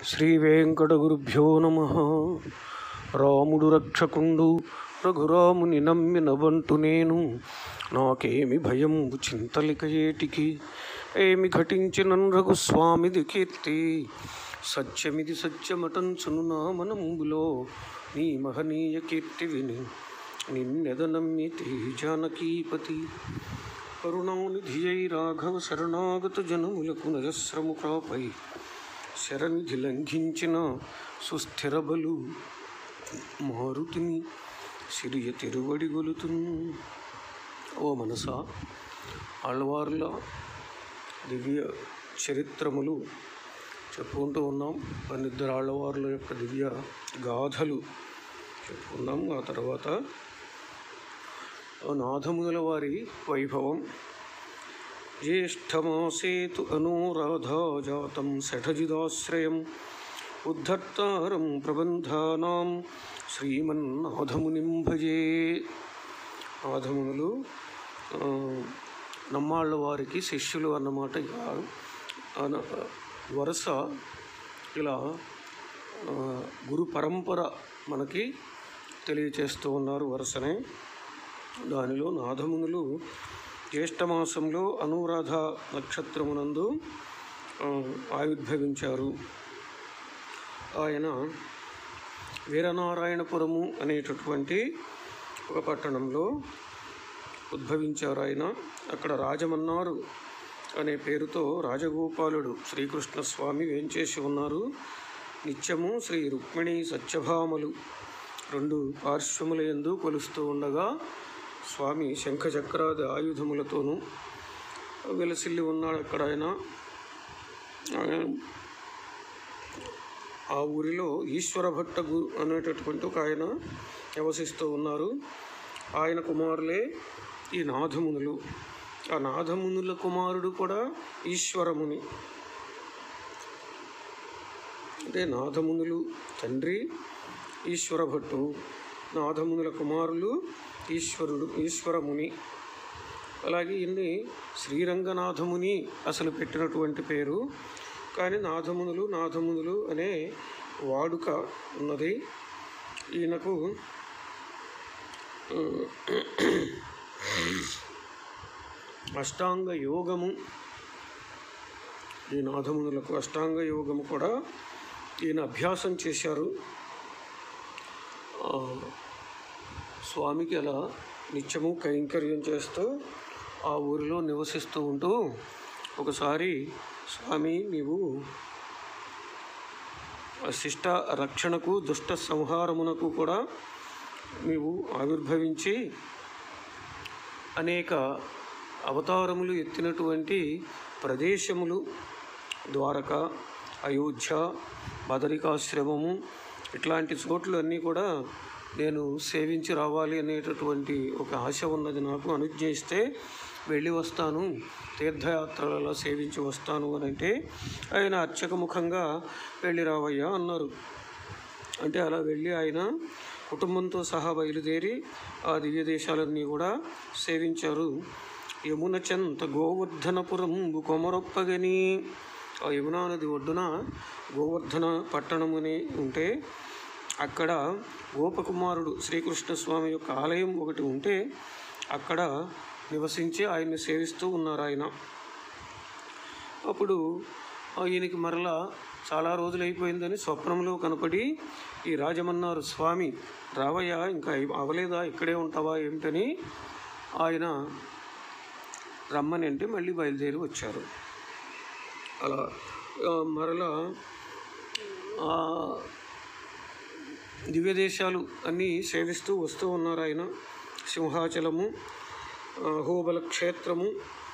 శ్రీ వెంకటగురుభ్యో నమః. రాముడు రక్షకుండు రఘురాముని నమ్మిన బంటు నేను, నాకేమి భయం చింతలిక ఏటికి, ఏమి ఘటించినన్ రఘుస్వామిది కీర్తి. సత్యమిది సత్యమటంచును నా మనంబులో, నీ మహనీయ కీర్తి విని నిన్నెదనమ్మితి జానకీపతి. కరుణానిధియై రాఘవ శరణాగత జనములకు నజస్రము కాపై, శరణిధి లంఘించిన సుస్థిర బలు మారుతిని సిరియ తిరువడి గొలుతున్. ఓ మనసా, ఆళ్వార్ల దివ్య చరిత్రములు చెప్పుకుంటూ ఉన్నాం. 12 ఆళ్వార్ల యొక్క దివ్య గాథలు చెప్పుకున్నాం. ఆ తర్వాత నాథముల వారి వైభవం. జ్యేష్ఠమాసేతు అనురాధా జాతం శఠజిదాశ్రయం, ఉద్ధర్తారం ప్రబంధానాం శ్రీమన్నాథమునిం భజే. నాథమునులు నమ్మాళ్ళ వారికి శిష్యులు అన్నమాట. వరుస ఇలా గురు పరంపర మనకి తెలియచేస్తూ ఉన్నారు వరుసనే. దానిలో నాథమునులు జ్యేష్ఠమాసంలో అనురాధ నక్షత్రమునందు ఆవిర్భవించారు. ఆయన వీరనారాయణపురము అనేటటువంటి ఒక పట్టణంలో ఉద్భవించారు. ఆయన అక్కడ రాజమన్నారు అనే పేరుతో రాజగోపాలుడు శ్రీకృష్ణస్వామి వేంచేసి ఉన్నారు. నిత్యము శ్రీ రుక్మిణి సత్యభామలు 2 పార్శ్వముల యందు కొలుస్తూ ఉండగా, స్వామి శంఖచక్రాది ఆయుధములతోనూ వెలసిల్లి ఉన్నాడు అక్కడ. ఆయన ఆ ఊరిలో ఈశ్వర భట్ట అనేటటువంటి ఒక ఆయన నివసిస్తూ ఉన్నారు. ఆయన కుమారులే ఈ నాథమునులు. ఆ నాథమునుల కుమారుడు కూడా ఈశ్వరముని. అంటే నాథమునులు తండ్రి ఈశ్వర భట్టు, నాథమునుల కుమారులు ఈశ్వరముని. అలాగే ఇన్ని శ్రీరంగనాథముని అసలు పెట్టినటువంటి పేరు, కానీ నాథమునులు అనే వాడుక ఉన్నది. ఈయనకు అష్టాంగ యోగము, ఈ నాథమునులకు అష్టాంగ యోగము కూడా ఈయన అభ్యాసం చేశారు. స్వామికి అలా నిత్యము కైంకర్యం చేస్తూ ఆ ఊరిలో నివసిస్తూ ఉంటూ, ఒకసారి స్వామి నీవు శిష్ట రక్షణకు దుష్ట సంహారమునకు కూడా నీవు ఆవిర్భవించి అనేక అవతారములు ఎత్తినటువంటి ప్రదేశములు ద్వారక, అయోధ్య, బదరికాశ్రమము ఇట్లాంటి చోట్లు అన్నీ కూడా నేను సేవించి రావాలి అనేటటువంటి ఒక ఆశ ఉన్నది. నాకు అనుజ్ఞ ఇస్తే వెళ్ళి వస్తాను, తీర్థయాత్రలలో సేవించి వస్తాను అని అంటే, ఆయన అర్చకముఖంగా వెళ్ళి రావయ్యా అన్నారు. అంటే అలా వెళ్ళి ఆయన కుటుంబంతో సహా బయలుదేరి ఆ దివ్య దేశాలన్నీ కూడా సేవించారు. యమున చెంత గోవర్ధనపురం కొమరొప్పగని, ఆ యమునా నది ఒడ్డున గోవర్ధన పట్టణముని ఉంటే, అక్కడ గోపకుమారుడు శ్రీకృష్ణస్వామి యొక్క ఆలయం ఒకటి ఉంటే అక్కడ నివసించి ఆయన్ని సేవిస్తూ ఉన్నారు ఆయన. అప్పుడు ఈయనకి మరలా చాలా రోజులు అయిపోయిందని స్వప్నంలో కనపడి, ఈ రాజమన్నారు స్వామి రావయ్యా, ఇంకా అవలేదా, ఇక్కడే ఉంటావా ఏమిటని ఆయన రమ్మని అంటే మళ్ళీ బయలుదేరి వచ్చారు. అలా మరలా దివ్య దేశాలు అన్నీ సేవిస్తూ వస్తూ ఉన్నారు ఆయన. సింహాచలము, అహోబల క్షేత్రము,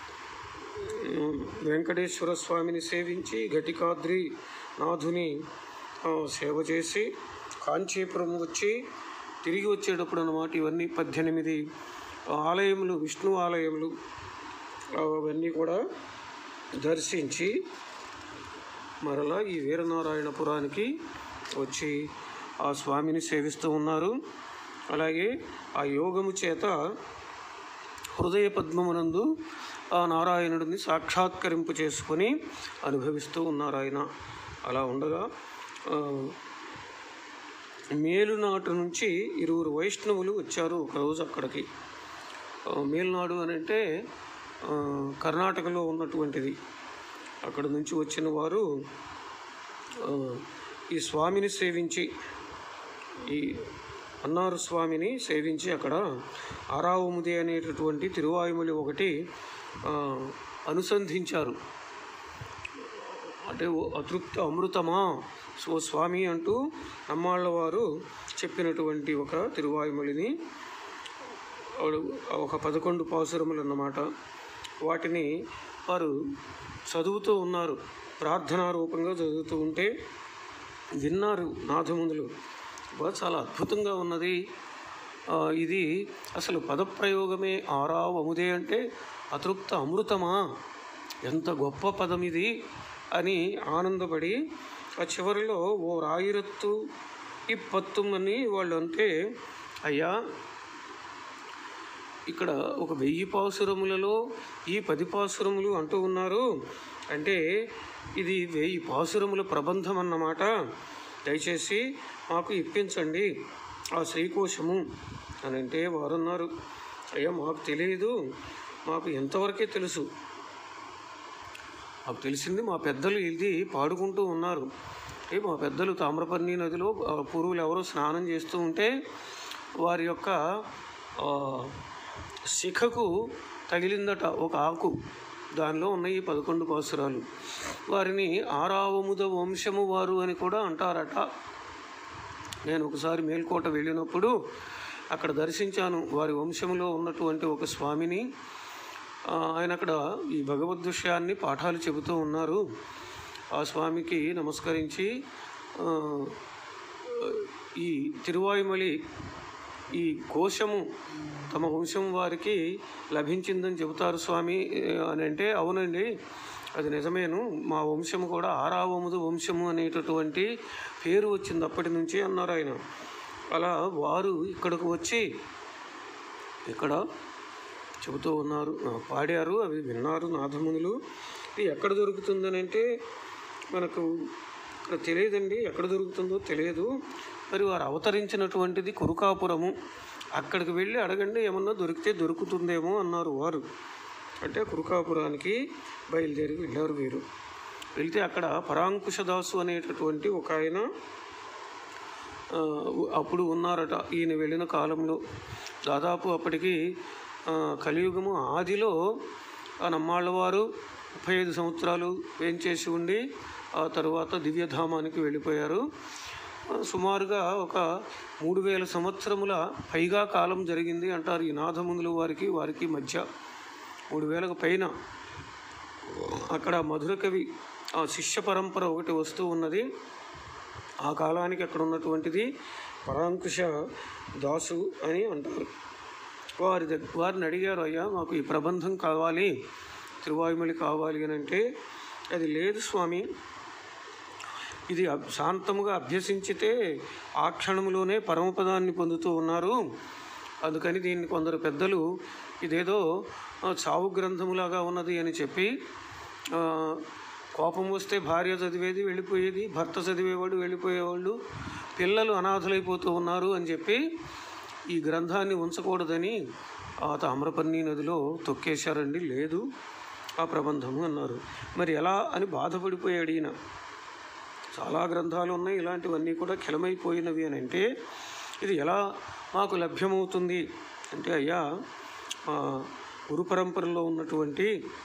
వెంకటేశ్వర స్వామిని సేవించి ఘటికాద్రి నాథుని సేవ చేసి కాంచీపురం వచ్చి తిరిగి వచ్చేటప్పుడు అన్నమాట ఇవన్నీ 18 ఆలయములు, విష్ణు ఆలయములు అవన్నీ కూడా దర్శించి మరలా ఈ వీరనారాయణపురానికి వచ్చి ఆ స్వామిని సేవిస్తూ ఉన్నారు. అలాగే ఆ యోగము చేత హృదయ పద్మమునందు ఆ నారాయణుడిని సాక్షాత్కరింపు చేసుకొని అనుభవిస్తూ ఉన్నారు ఆయన. అలా ఉండగా మేలునాటు నుంచి 20 వైష్ణవులు వచ్చారు ఒకరోజు అక్కడికి. మేలునాడు అని అంటే కర్ణాటకలో ఉన్నటువంటిది. అక్కడ నుంచి వచ్చిన వారు ఈ స్వామిని సేవించి, ఈ అన్నారు స్వామిని సేవించి అక్కడ ఆరావముది అనేటటువంటి తిరువాయుమలి ఒకటి అనుసంధించారు. అంటే అతృప్త అమృతమా సో స్వామి అంటూ నమ్మాళ్ళ వారు చెప్పినటువంటి ఒక తిరువాయుమలిని, ఒక 11 పాసురములు అన్నమాట. వాటిని వారు చదువుతూ ఉన్నారు, ప్రార్థనా రూపంగా చదువుతూ ఉంటే విన్నారు నాథమునులు. చాలా అద్భుతంగా ఉన్నది ఇది. అసలు పదప్రయోగమే ఆరావముదే అంటే అతృప్త అమృతమా, ఎంత గొప్ప పదం ఇది అని ఆనందపడి ఆ చివరిలో ఓ రాయిరత్తు ఇప్పత్తుం అని వాళ్ళు అంటే, అయ్యా ఇక్కడ ఒక 1000 పాసురములలో ఈ 10 పాసురములు అంటూ ఉన్నారు అంటే ఇది 1000 పాసురముల ప్రబంధం అన్నమాట. దయచేసి మాకు ఇప్పించండి ఆ శ్రీకోశము అని అంటే వారు అన్నారు, అయ్యా మాకు తెలియదు, మాకు ఎంతవరకే తెలుసు, మాకు తెలిసింది మా పెద్దలు ఇది పాడుకుంటూ ఉన్నారు. మా పెద్దలు తామ్రపర్ణి నదిలో పూర్వులు ఎవరో స్నానం చేస్తూ ఉంటే వారి యొక్క శిఖకు తగిలిందట ఒక ఆకు, దానిలో ఉన్న ఈ 11 పాసురాలు. వారిని ఆరావముద వంశము వారు అని కూడా అంటారట. నేను ఒకసారి మేల్కోట వెళ్ళినప్పుడు అక్కడ దర్శించాను వారి వంశంలో ఉన్నటువంటి ఒక స్వామిని. ఆయన అక్కడ ఈ భగవద్ విషయాన్ని పాఠాలు చెబుతూ ఉన్నారు. ఆ స్వామికి నమస్కరించి ఈ తిరువాయుమలి ఈ కోశము తమ వంశం వారికి లభించిందని చెబుతారు స్వామి అని అంటే, అవునండి అది నిజమేను, మా వంశము కూడా ఆరావముదు వంశము అనేటటువంటి పేరు వచ్చింది అప్పటి నుంచి అన్నారు ఆయన. అలా వారు ఇక్కడకు వచ్చి ఇక్కడ చెబుతూ ఉన్నారు, పాడారు, అవి విన్నారు నాథమునులు. ఇది ఎక్కడ దొరుకుతుందని అంటే మనకు ఇక్కడ తెలియదండి, ఎక్కడ దొరుకుతుందో తెలియదు. మరి వారు అవతరించినటువంటిది కురుకాపురము, అక్కడికి వెళ్ళి అడగండి, ఏమన్నా దొరికితే దొరుకుతుందేమో అన్నారు వారు. అంటే కురుకాపురానికి బయలుదేరి వెళ్ళారు వీరు. వెళితే అక్కడ పరాంకుశదాసు అనేటటువంటి ఒక ఆయన అప్పుడు ఉన్నారట ఈయన వెళ్ళిన కాలంలో. దాదాపు అప్పటికి కలియుగము ఆదిలో ఆ నమ్మాళ్ళవారు 35 సంవత్సరాలు వేంచేసి ఉండి ఆ తరువాత దివ్యధామానికి వెళ్ళిపోయారు. సుమారుగా ఒక 3000 సంవత్సరముల పైగా కాలం జరిగింది అంటారు ఈ నాథమునులు వారికి మధ్య. 3000కు పైన అక్కడ మధుర కవి ఆ శిష్య పరంపర ఒకటి వస్తూ ఉన్నది. ఆ కాలానికి అక్కడ ఉన్నటువంటిది పరాంకుశ దాసు అని అంటారు. వారిని అడిగారు, అయ్యా మాకు ఈ ప్రబంధం కావాలి, తిరువాయుమలి కావాలి అని అంటే, అది లేదు స్వామి, ఇది శాంతముగా అభ్యసించితే ఆ క్షణంలోనే పరమపదాన్ని పొందుతూ ఉన్నారు. అందుకని దీన్ని కొందరు పెద్దలు ఇదేదో చావు గ్రంథములాగా ఉన్నది అని చెప్పి, కోపం వస్తే భార్య చదివేది వెళ్ళిపోయేది, భర్త చదివేవాడు వెళ్ళిపోయేవాళ్ళు, పిల్లలు అనాథలైపోతూ ఉన్నారు అని చెప్పి ఈ గ్రంథాన్ని ఉంచకూడదని ఆ తామ్రపర్ణి నదిలో తొక్కేశారండి. లేదు ఆ ప్రబంధము అన్నారు. మరి ఎలా అని బాధపడిపోయాడు ఈయన. చాలా గ్రంథాలు ఉన్నాయి, ఇలాంటివన్నీ కూడా కిలమైపోయినవి అని అంటే ఇది ఎలా మాకు లభ్యమవుతుంది అంటే, అయ్యా గురు పరంపరలో ఉన్నటువంటి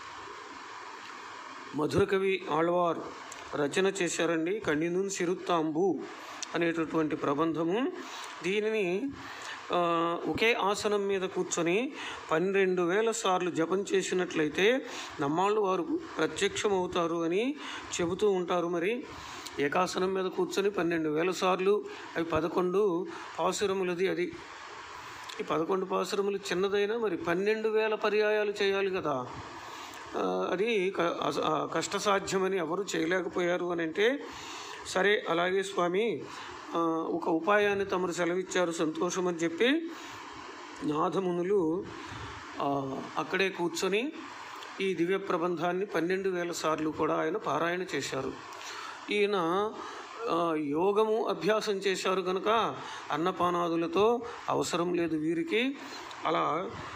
మధుర కవి ఆళ్వార్ రచన చేశారండి కణినున్ సిరుత్తాంబు అనేటటువంటి ప్రబంధము. దీనిని ఒకే ఆసనం మీద కూర్చొని 12,000 సార్లు జపం చేసినట్లయితే నమ్మాళ్ళు వారు ప్రత్యక్షమవుతారు అని చెబుతూ ఉంటారు. మరి ఏకాసనం మీద కూర్చొని 12,000 సార్లు, అవి 11 పాసురములది. అది ఈ 11 పాసురములు చిన్నదైనా మరి 12,000 పర్యాయాలు చేయాలి కదా. అది కష్టసాధ్యమని ఎవరు చేయలేకపోయారు అని అంటే, సరే అలాగే స్వామి ఒక ఉపాయాన్ని తమరు సెలవిచ్చారు సంతోషం అని చెప్పి నాథమునులు అక్కడే కూర్చొని ఈ దివ్య ప్రబంధాన్ని 12,000 సార్లు కూడా ఆయన పారాయణ చేశారు. ఈయన యోగము అభ్యాసం చేశారు కనుక అన్నపానాదులతో అవసరం లేదు వీరికి. అలా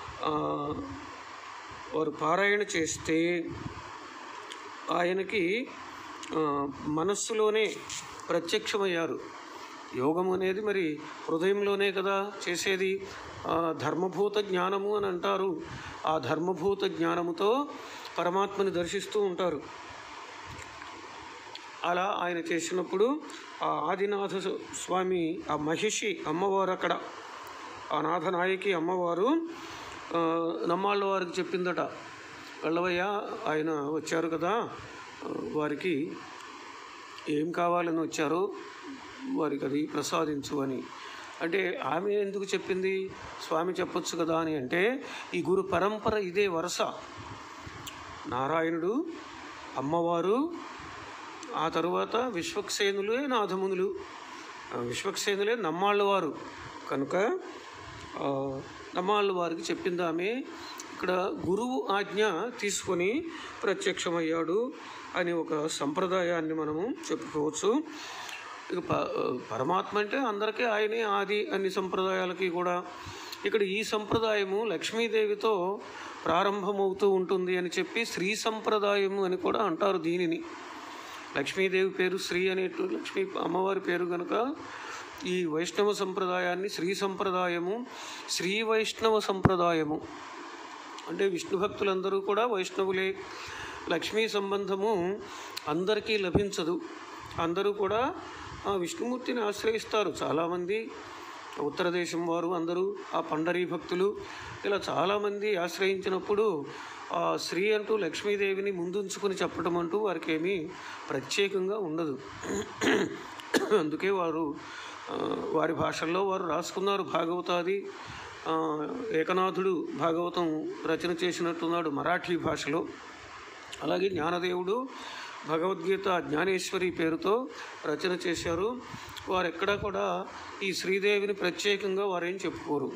వారు పారాయణ చేస్తే ఆయనకి మనస్సులోనే ప్రత్యక్షమయ్యారు. యోగం అనేది మరి హృదయంలోనే కదా చేసేది. ధర్మభూత జ్ఞానము అని అంటారు. ఆ ధర్మభూత జ్ఞానముతో పరమాత్మని దర్శిస్తూ ఉంటారు. అలా ఆయన చేసినప్పుడు ఆ ఆదినాథ స్వామి, ఆ మహిషి అమ్మవారు, అక్కడ ఆ నాథనాయకి అమ్మవారు నమ్మాళ్ళ వారికి చెప్పిందట, వెళ్ళవయ్య ఆయన వచ్చారు కదా, వారికి ఏం కావాలని వచ్చారో వారికి అది ప్రసాదించు అని. అంటే ఆమె ఎందుకు చెప్పింది, స్వామి చెప్పొచ్చు కదా అని అంటే, ఈ గురు పరంపర ఇదే వరుస. నారాయణుడు, అమ్మవారు, ఆ తరువాత విశ్వక్సేనులే నాథమునులు, విశ్వక్సేనులే నమ్మాళ్ళ వారు కనుక నమ్మాళ్ళ వారికి చెప్పింది ఆమె. ఇక్కడ గురువు ఆజ్ఞ తీసుకొని ప్రత్యక్షమయ్యాడు అని ఒక సంప్రదాయాన్ని మనము చెప్పుకోవచ్చు. ఇక పరమాత్మ అంటే అందరికీ ఆయనే ఆది, అన్ని సంప్రదాయాలకి కూడా. ఇక్కడ ఈ సంప్రదాయము లక్ష్మీదేవితో ప్రారంభమవుతూ ఉంటుంది అని చెప్పి శ్రీ సంప్రదాయము అని కూడా అంటారు దీనిని. లక్ష్మీదేవి పేరు శ్రీ అనేటు, లక్ష్మీ అమ్మవారి పేరు కనుక ఈ వైష్ణవ సంప్రదాయాన్ని శ్రీ సంప్రదాయము, శ్రీ వైష్ణవ సంప్రదాయము అంటే విష్ణు భక్తులందరూ కూడా వైష్ణవులే. లక్ష్మీ సంబంధము అందరికీ లభించదు. అందరూ కూడా విష్ణుమూర్తిని ఆశ్రయిస్తారు. చాలామంది ఉత్తర దేశం వారు అందరూ ఆ పండరీ భక్తులు ఇలా చాలామంది ఆశ్రయించినప్పుడు ఆ శ్రీ అంటూ లక్ష్మీదేవిని ముందుంచుకొని చెప్పడం అంటూ వారికి ఏమీ ప్రత్యేకంగా ఉండదు. అందుకే వారు వారి భాషల్లో వారు రాసుకున్నారు. భాగవతాది ఏకనాథుడు భాగవతం రచన చేసినట్టున్నాడు మరాఠీ భాషలో. అలాగే జ్ఞానదేవుడు భగవద్గీత జ్ఞానేశ్వరి పేరుతో రచన చేశారు. వారు ఎక్కడా కూడా ఈ శ్రీదేవిని ప్రత్యేకంగా వారేం చెప్పుకోరు.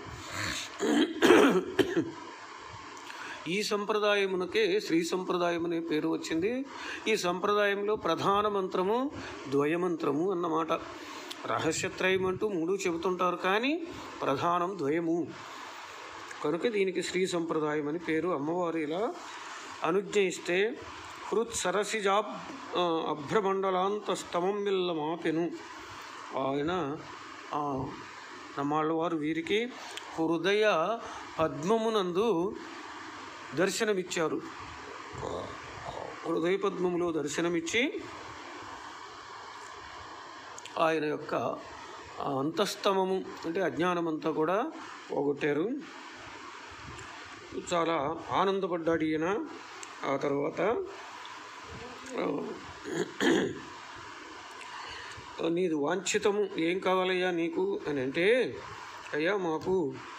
ఈ సంప్రదాయమునకే శ్రీ సంప్రదాయం అనే పేరు వచ్చింది. ఈ సంప్రదాయంలో ప్రధాన మంత్రము ద్వయమంత్రము అన్నమాట. రహస్యత్రయం అంటూ 3 చెబుతుంటారు, కానీ ప్రధానం ద్వయము కనుక దీనికి శ్రీ సంప్రదాయం అని పేరు. అమ్మవారు ఇలా అనుజ్ఞయిస్తే హృత్ సరసిజా అభ్రమండలాంత స్తమం మిల్ల మాపెను. ఆయన నమ్మాళ్ళ వారు వీరికి హృదయ పద్మమునందు దర్శనమిచ్చారు. హృదయ పద్మములో దర్శనమిచ్చి ఆయన యొక్క అంతస్తమము అంటే అజ్ఞానమంతా కూడా పోగొట్టారు. చాలా ఆనందపడ్డాడు ఈయన. ఆ తర్వాత నీది వాంఛితము ఏం కావాలయ్యా నీకు అని అంటే, అయ్యా మాకు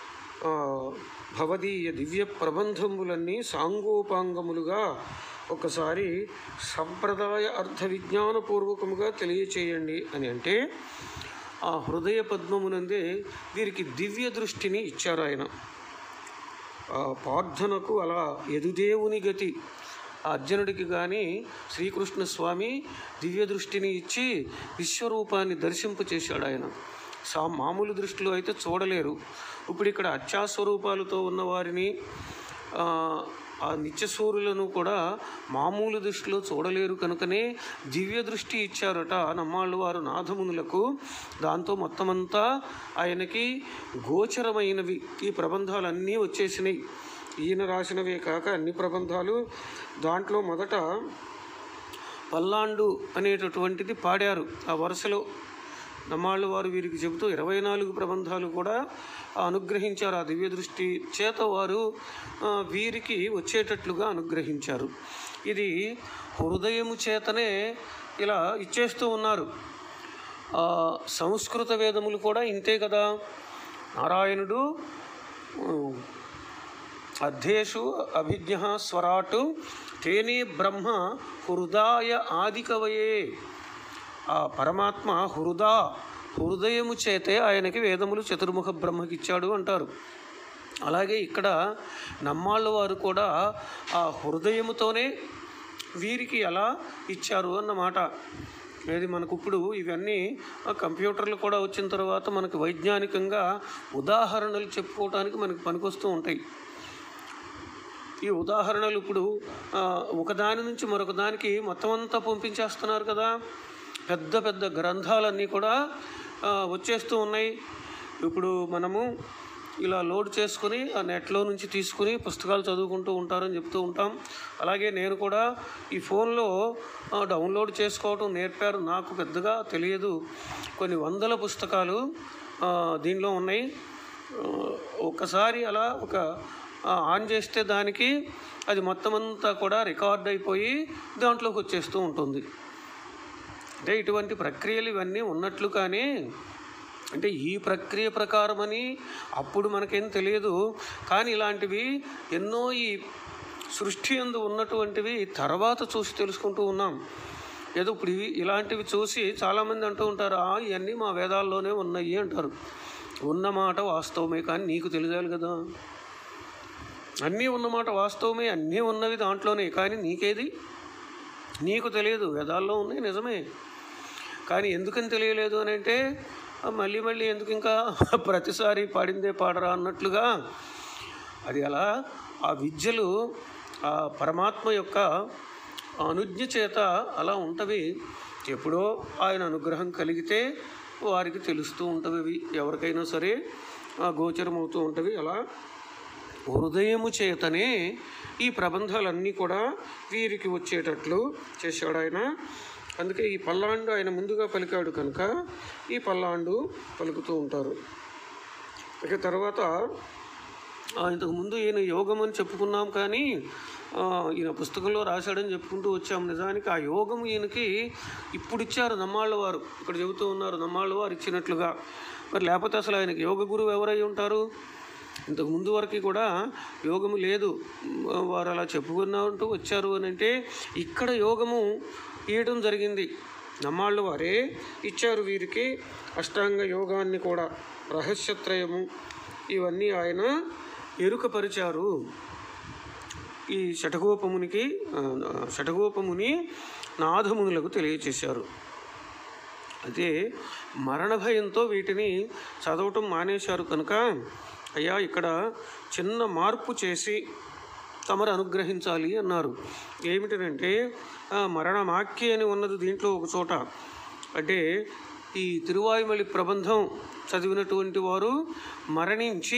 భవదీయ దివ్య ప్రబంధములన్నీ సాంగోపాంగములుగా ఒకసారి సంప్రదాయ అర్థ విజ్ఞానపూర్వకముగా తెలియచేయండి అని అంటే, ఆ హృదయ పద్మమునందే వీరికి దివ్య దృష్టిని ఇచ్చారు ఆయన. పార్థనకు అలా యదుదేవుని గతి అర్జునుడికి కానీ శ్రీకృష్ణస్వామి దివ్య దృష్టిని ఇచ్చి విశ్వరూపాన్ని దర్శింపచేశాడు ఆయన. మామూలు దృష్టిలో అయితే చూడలేరు. ఇప్పుడు ఇక్కడ అత్యాస్వరూపాలతో ఉన్నవారిని ఆ నిత్యసూరులను కూడా మామూలు దృష్టిలో చూడలేరు కనుకనే దివ్య దృష్టి ఇచ్చారట నమ్మాళ్ళు వారు నాథమునులకు. దాంతో మొత్తమంతా ఆయనకి గోచరమైనవి ఈ ప్రబంధాలన్నీ వచ్చేసినాయి. ఈయన రాసినవే కాక అన్ని ప్రబంధాలు. దాంట్లో మొదట పల్లాండు అనేటటువంటిది పాడారు. ఆ వరుసలో నమ్మాళ్ళు వారు వీరికి చెబుతూ 24 ప్రబంధాలు కూడా అనుగ్రహించారు. ఆ దివ్య దృష్టి చేత వారు వీరికి వచ్చేటట్లుగా అనుగ్రహించారు. ఇది హృదయము చేతనే ఇలా ఇచ్చేస్తూ ఉన్నారు. సంస్కృత వేదములు కూడా ఇంతే కదా. నారాయణుడు అధ్యేషు అభిజ్ఞ స్వరాటు తేనే బ్రహ్మ హృదయ ఆదికవయే. ఆ పరమాత్మ హృదయము చేతే ఆయనకి వేదములు చతుర్ముఖ బ్రహ్మకిచ్చాడు అంటారు. అలాగే ఇక్కడ నమ్మాళ్ళ వారు కూడా ఆ హృదయముతోనే వీరికి అలా ఇచ్చారు అన్నమాట. ఏది మనకు ఇప్పుడు ఇవన్నీ కంప్యూటర్లు కూడా వచ్చిన తర్వాత మనకు వైజ్ఞానికంగా ఉదాహరణలు చెప్పుకోవడానికి మనకు పనికొస్తూ ఉంటాయి. ఈ ఉదాహరణలు ఇప్పుడు ఒకదాని నుంచి మరొక దానికి మొత్తం అంతా పంపించేస్తున్నారు కదా. పెద్ద పెద్ద గ్రంథాలన్నీ కూడా వచ్చేస్తూ ఉన్నాయి. ఇప్పుడు మనము ఇలా లోడ్ చేసుకుని ఆ నెట్లో నుంచి తీసుకుని పుస్తకాలు చదువుకుంటూ ఉంటారని చెప్తూ ఉంటాం. అలాగే నేను కూడా ఈ ఫోన్లో డౌన్లోడ్ చేసుకోవడం నేర్పారు. నాకు పెద్దగా తెలియదు. కొన్ని వందల పుస్తకాలు దీనిలో ఉన్నాయి. ఒకసారి అలా ఆన్ చేస్తే దానికి అది మొత్తం అంతా కూడా రికార్డ్ అయిపోయి దాంట్లోకి వచ్చేస్తూ ఉంటుంది. అంటే ఇటువంటి ప్రక్రియలు ఇవన్నీ ఉన్నట్లు, కానీ అంటే ఈ ప్రక్రియ ప్రకారమని అప్పుడు మనకేం తెలియదు. కానీ ఇలాంటివి ఎన్నో ఈ సృష్టి యందు ఉన్నటువంటివి తర్వాత చూసి తెలుసుకుంటూ ఉన్నాం. ఏదో ఇప్పుడు ఇలాంటివి చూసి చాలామంది అంటూ ఉంటారు, ఇవన్నీ మా వేదాల్లోనే ఉన్నాయి అంటారు. ఉన్నమాట వాస్తవమే, కానీ నీకు తెలియాలి కదా. అన్నీ ఉన్నమాట వాస్తవమే, అన్నీ ఉన్నవి దాంట్లోనే, కానీ నీకేది నీకు తెలియదు. వేదాల్లో ఉన్నాయి నిజమే, కానీ ఎందుకని తెలియలేదు అని అంటే మళ్ళీ మళ్ళీ ఎందుకు ఇంకా ప్రతిసారి పాడిందే పాడరా అన్నట్లుగా అది అలా ఆ విద్యలు ఆ పరమాత్మ యొక్క అనుజ్ఞ చేత అలా ఉంటవి. ఎప్పుడో ఆయన అనుగ్రహం కలిగితే వారికి తెలుస్తూ ఉంటవి, ఎవరికైనా సరే గోచరమవుతూ ఉంటవి. అలా హృదయము చేతనే ఈ ప్రబంధాలన్నీ కూడా వీరికి వచ్చేటట్లు చేశాడు ఆయన. అందుకే ఈ పల్లాండు ఆయన ముందుగా పలికాడు కనుక ఈ పల్లాండు పలుకుతూ ఉంటారు. ఇక తర్వాత ఇంతకుముందు ఈయన యోగం అని చెప్పుకున్నాం, కానీ ఈయన పుస్తకంలో రాశాడని చెప్పుకుంటూ వచ్చాము. నిజానికి ఆ యోగం ఈయనకి ఇప్పుడు ఇచ్చారు నమ్మాళ్ళ వారు. ఇక్కడ చెబుతూ ఉన్నారు నమ్మాళ్ళ వారు ఇచ్చినట్లుగా. మరి లేకపోతే అసలు ఆయనకి యోగ గురువు ఎవరై ఉంటారు? ఇంతకు ముందు వరకు కూడా యోగము లేదు, వారు అలా చెప్పుకున్నట్టు వచ్చారు అని అంటే ఇక్కడ యోగము ఇవ్వడం జరిగింది. నమ్మాళ్ళు వారే ఇచ్చారు వీరికి అష్టాంగ యోగాన్ని కూడా, రహస్యత్రయము ఇవన్నీ ఆయన ఎరుకపరిచారు. ఈ షఠగోపముని నాథమునులకు తెలియచేశారు. అదే మరణ భయంతో వీటిని చదవటం మానేశారు కనుక అయ్యా ఇక్కడ చిన్న మార్పు చేసి తమరు అనుగ్రహించాలి అన్నారు. ఏమిటంటే మరణమాఖ్య అని ఉన్నది దీంట్లో ఒక చోట. అంటే ఈ తిరువాయుమలి ప్రబంధం చదివినటువంటి వారు మరణించి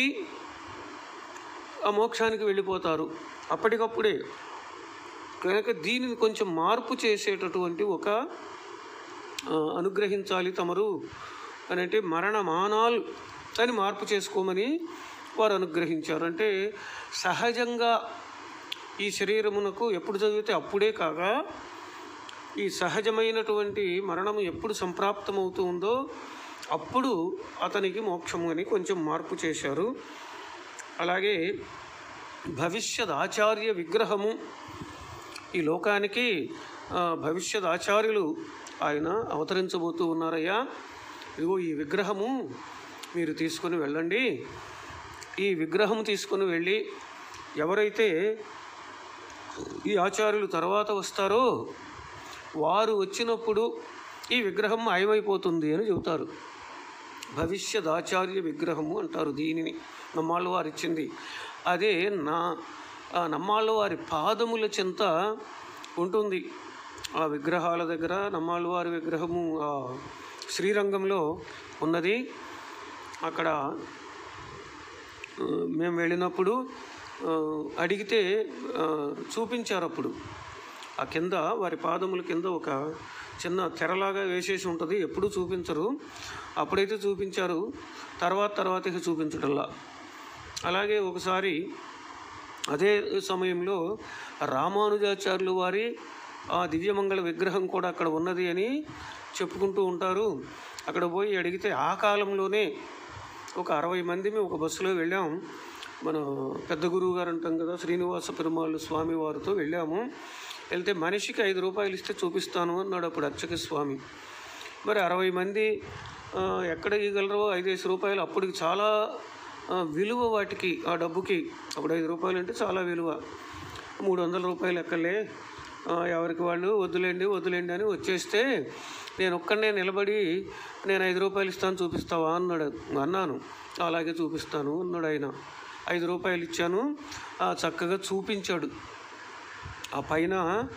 ఆ మోక్షానికి వెళ్ళిపోతారు అప్పటికప్పుడే. కనుక దీనిని కొంచెం మార్పు చేసేటటువంటి ఒక అనుగ్రహించాలి తమరు అని అంటే మరణమానాలు అని మార్పు చేసుకోమని వారు అనుగ్రహించారు. అంటే సహజంగా ఈ శరీరమునకు ఎప్పుడు చదివితే అప్పుడే కాగా ఈ సహజమైనటువంటి మరణము ఎప్పుడు సంప్రాప్తమవుతూ ఉందో అప్పుడు అతనికి మోక్షము అని కొంచెం మార్పు చేశారు. అలాగే భవిష్యత్ ఆచార్య విగ్రహము, ఈ లోకానికి భవిష్యత్ ఆచార్యులు ఆయన అవతరించబోతూ ఉన్నారయ్యా. ఇదిగో ఈ విగ్రహము మీరు తీసుకొని వెళ్ళండి. ఈ విగ్రహం తీసుకొని వెళ్ళి ఎవరైతే ఈ ఆచార్యులు తర్వాత వస్తారో వారు వచ్చినప్పుడు ఈ విగ్రహం మాయమైపోతుంది అని చెబుతారు. భవిష్యత్ ఆచార్య విగ్రహము అంటారు దీనిని. నమ్మాళ్ళ వారు ఇచ్చింది అదే. నమ్మాళ్ళ వారి పాదముల చెంత ఉంటుంది ఆ విగ్రహాల దగ్గర. నమ్మాళ్ళ వారి విగ్రహము శ్రీరంగంలో ఉన్నది. అక్కడ మేము వెళ్ళినప్పుడు అడిగితే చూపించారు. అప్పుడు ఆ కింద వారి పాదముల కింద ఒక చిన్న తెరలాగా వేసేసి ఉంటుంది. ఎప్పుడూ చూపించరు, అప్పుడైతే చూపించారు, తర్వాత ఇక చూపించటంలా. అలాగే ఒకసారి అదే సమయంలో రామానుజాచార్యులు వారి ఆ దివ్యమంగళ విగ్రహం కూడా అక్కడ ఉన్నది అని చెప్పుకుంటూ ఉంటారు. అక్కడ పోయి అడిగితే ఆ కాలంలోనే ఒక 60 మంది ఒక బస్సులో వెళ్ళాం. మన పెద్ద గురువు గారు అంటాం కదా, శ్రీనివాస పెరుమాళ్ళు స్వామి వారితో వెళ్ళాము. వెళ్తే మనిషికి 5 రూపాయలు ఇస్తే చూపిస్తాను అన్నాడు అప్పుడు అర్చక స్వామి. మరి 60 మంది ఎక్కడ ఇవ్వగలరో 5 రూపాయలు. అప్పటికి చాలా విలువ వాటికి, ఆ డబ్బుకి. అప్పుడు 5 రూపాయలు అంటే చాలా విలువ. 300 రూపాయలు ఎక్కలే, ఎవరికి వాళ్ళు వద్దులేండి అని వచ్చేస్తే నేను ఒక్కడే నిలబడి నేను 5 రూపాయలు ఇస్తాను చూపిస్తావా అన్నాను. అలాగే చూపిస్తాను అన్నాడు ఆయన. 5 రూపాయలు ఇచ్చాను. చక్కగా చూపించాడు. ఆ పైన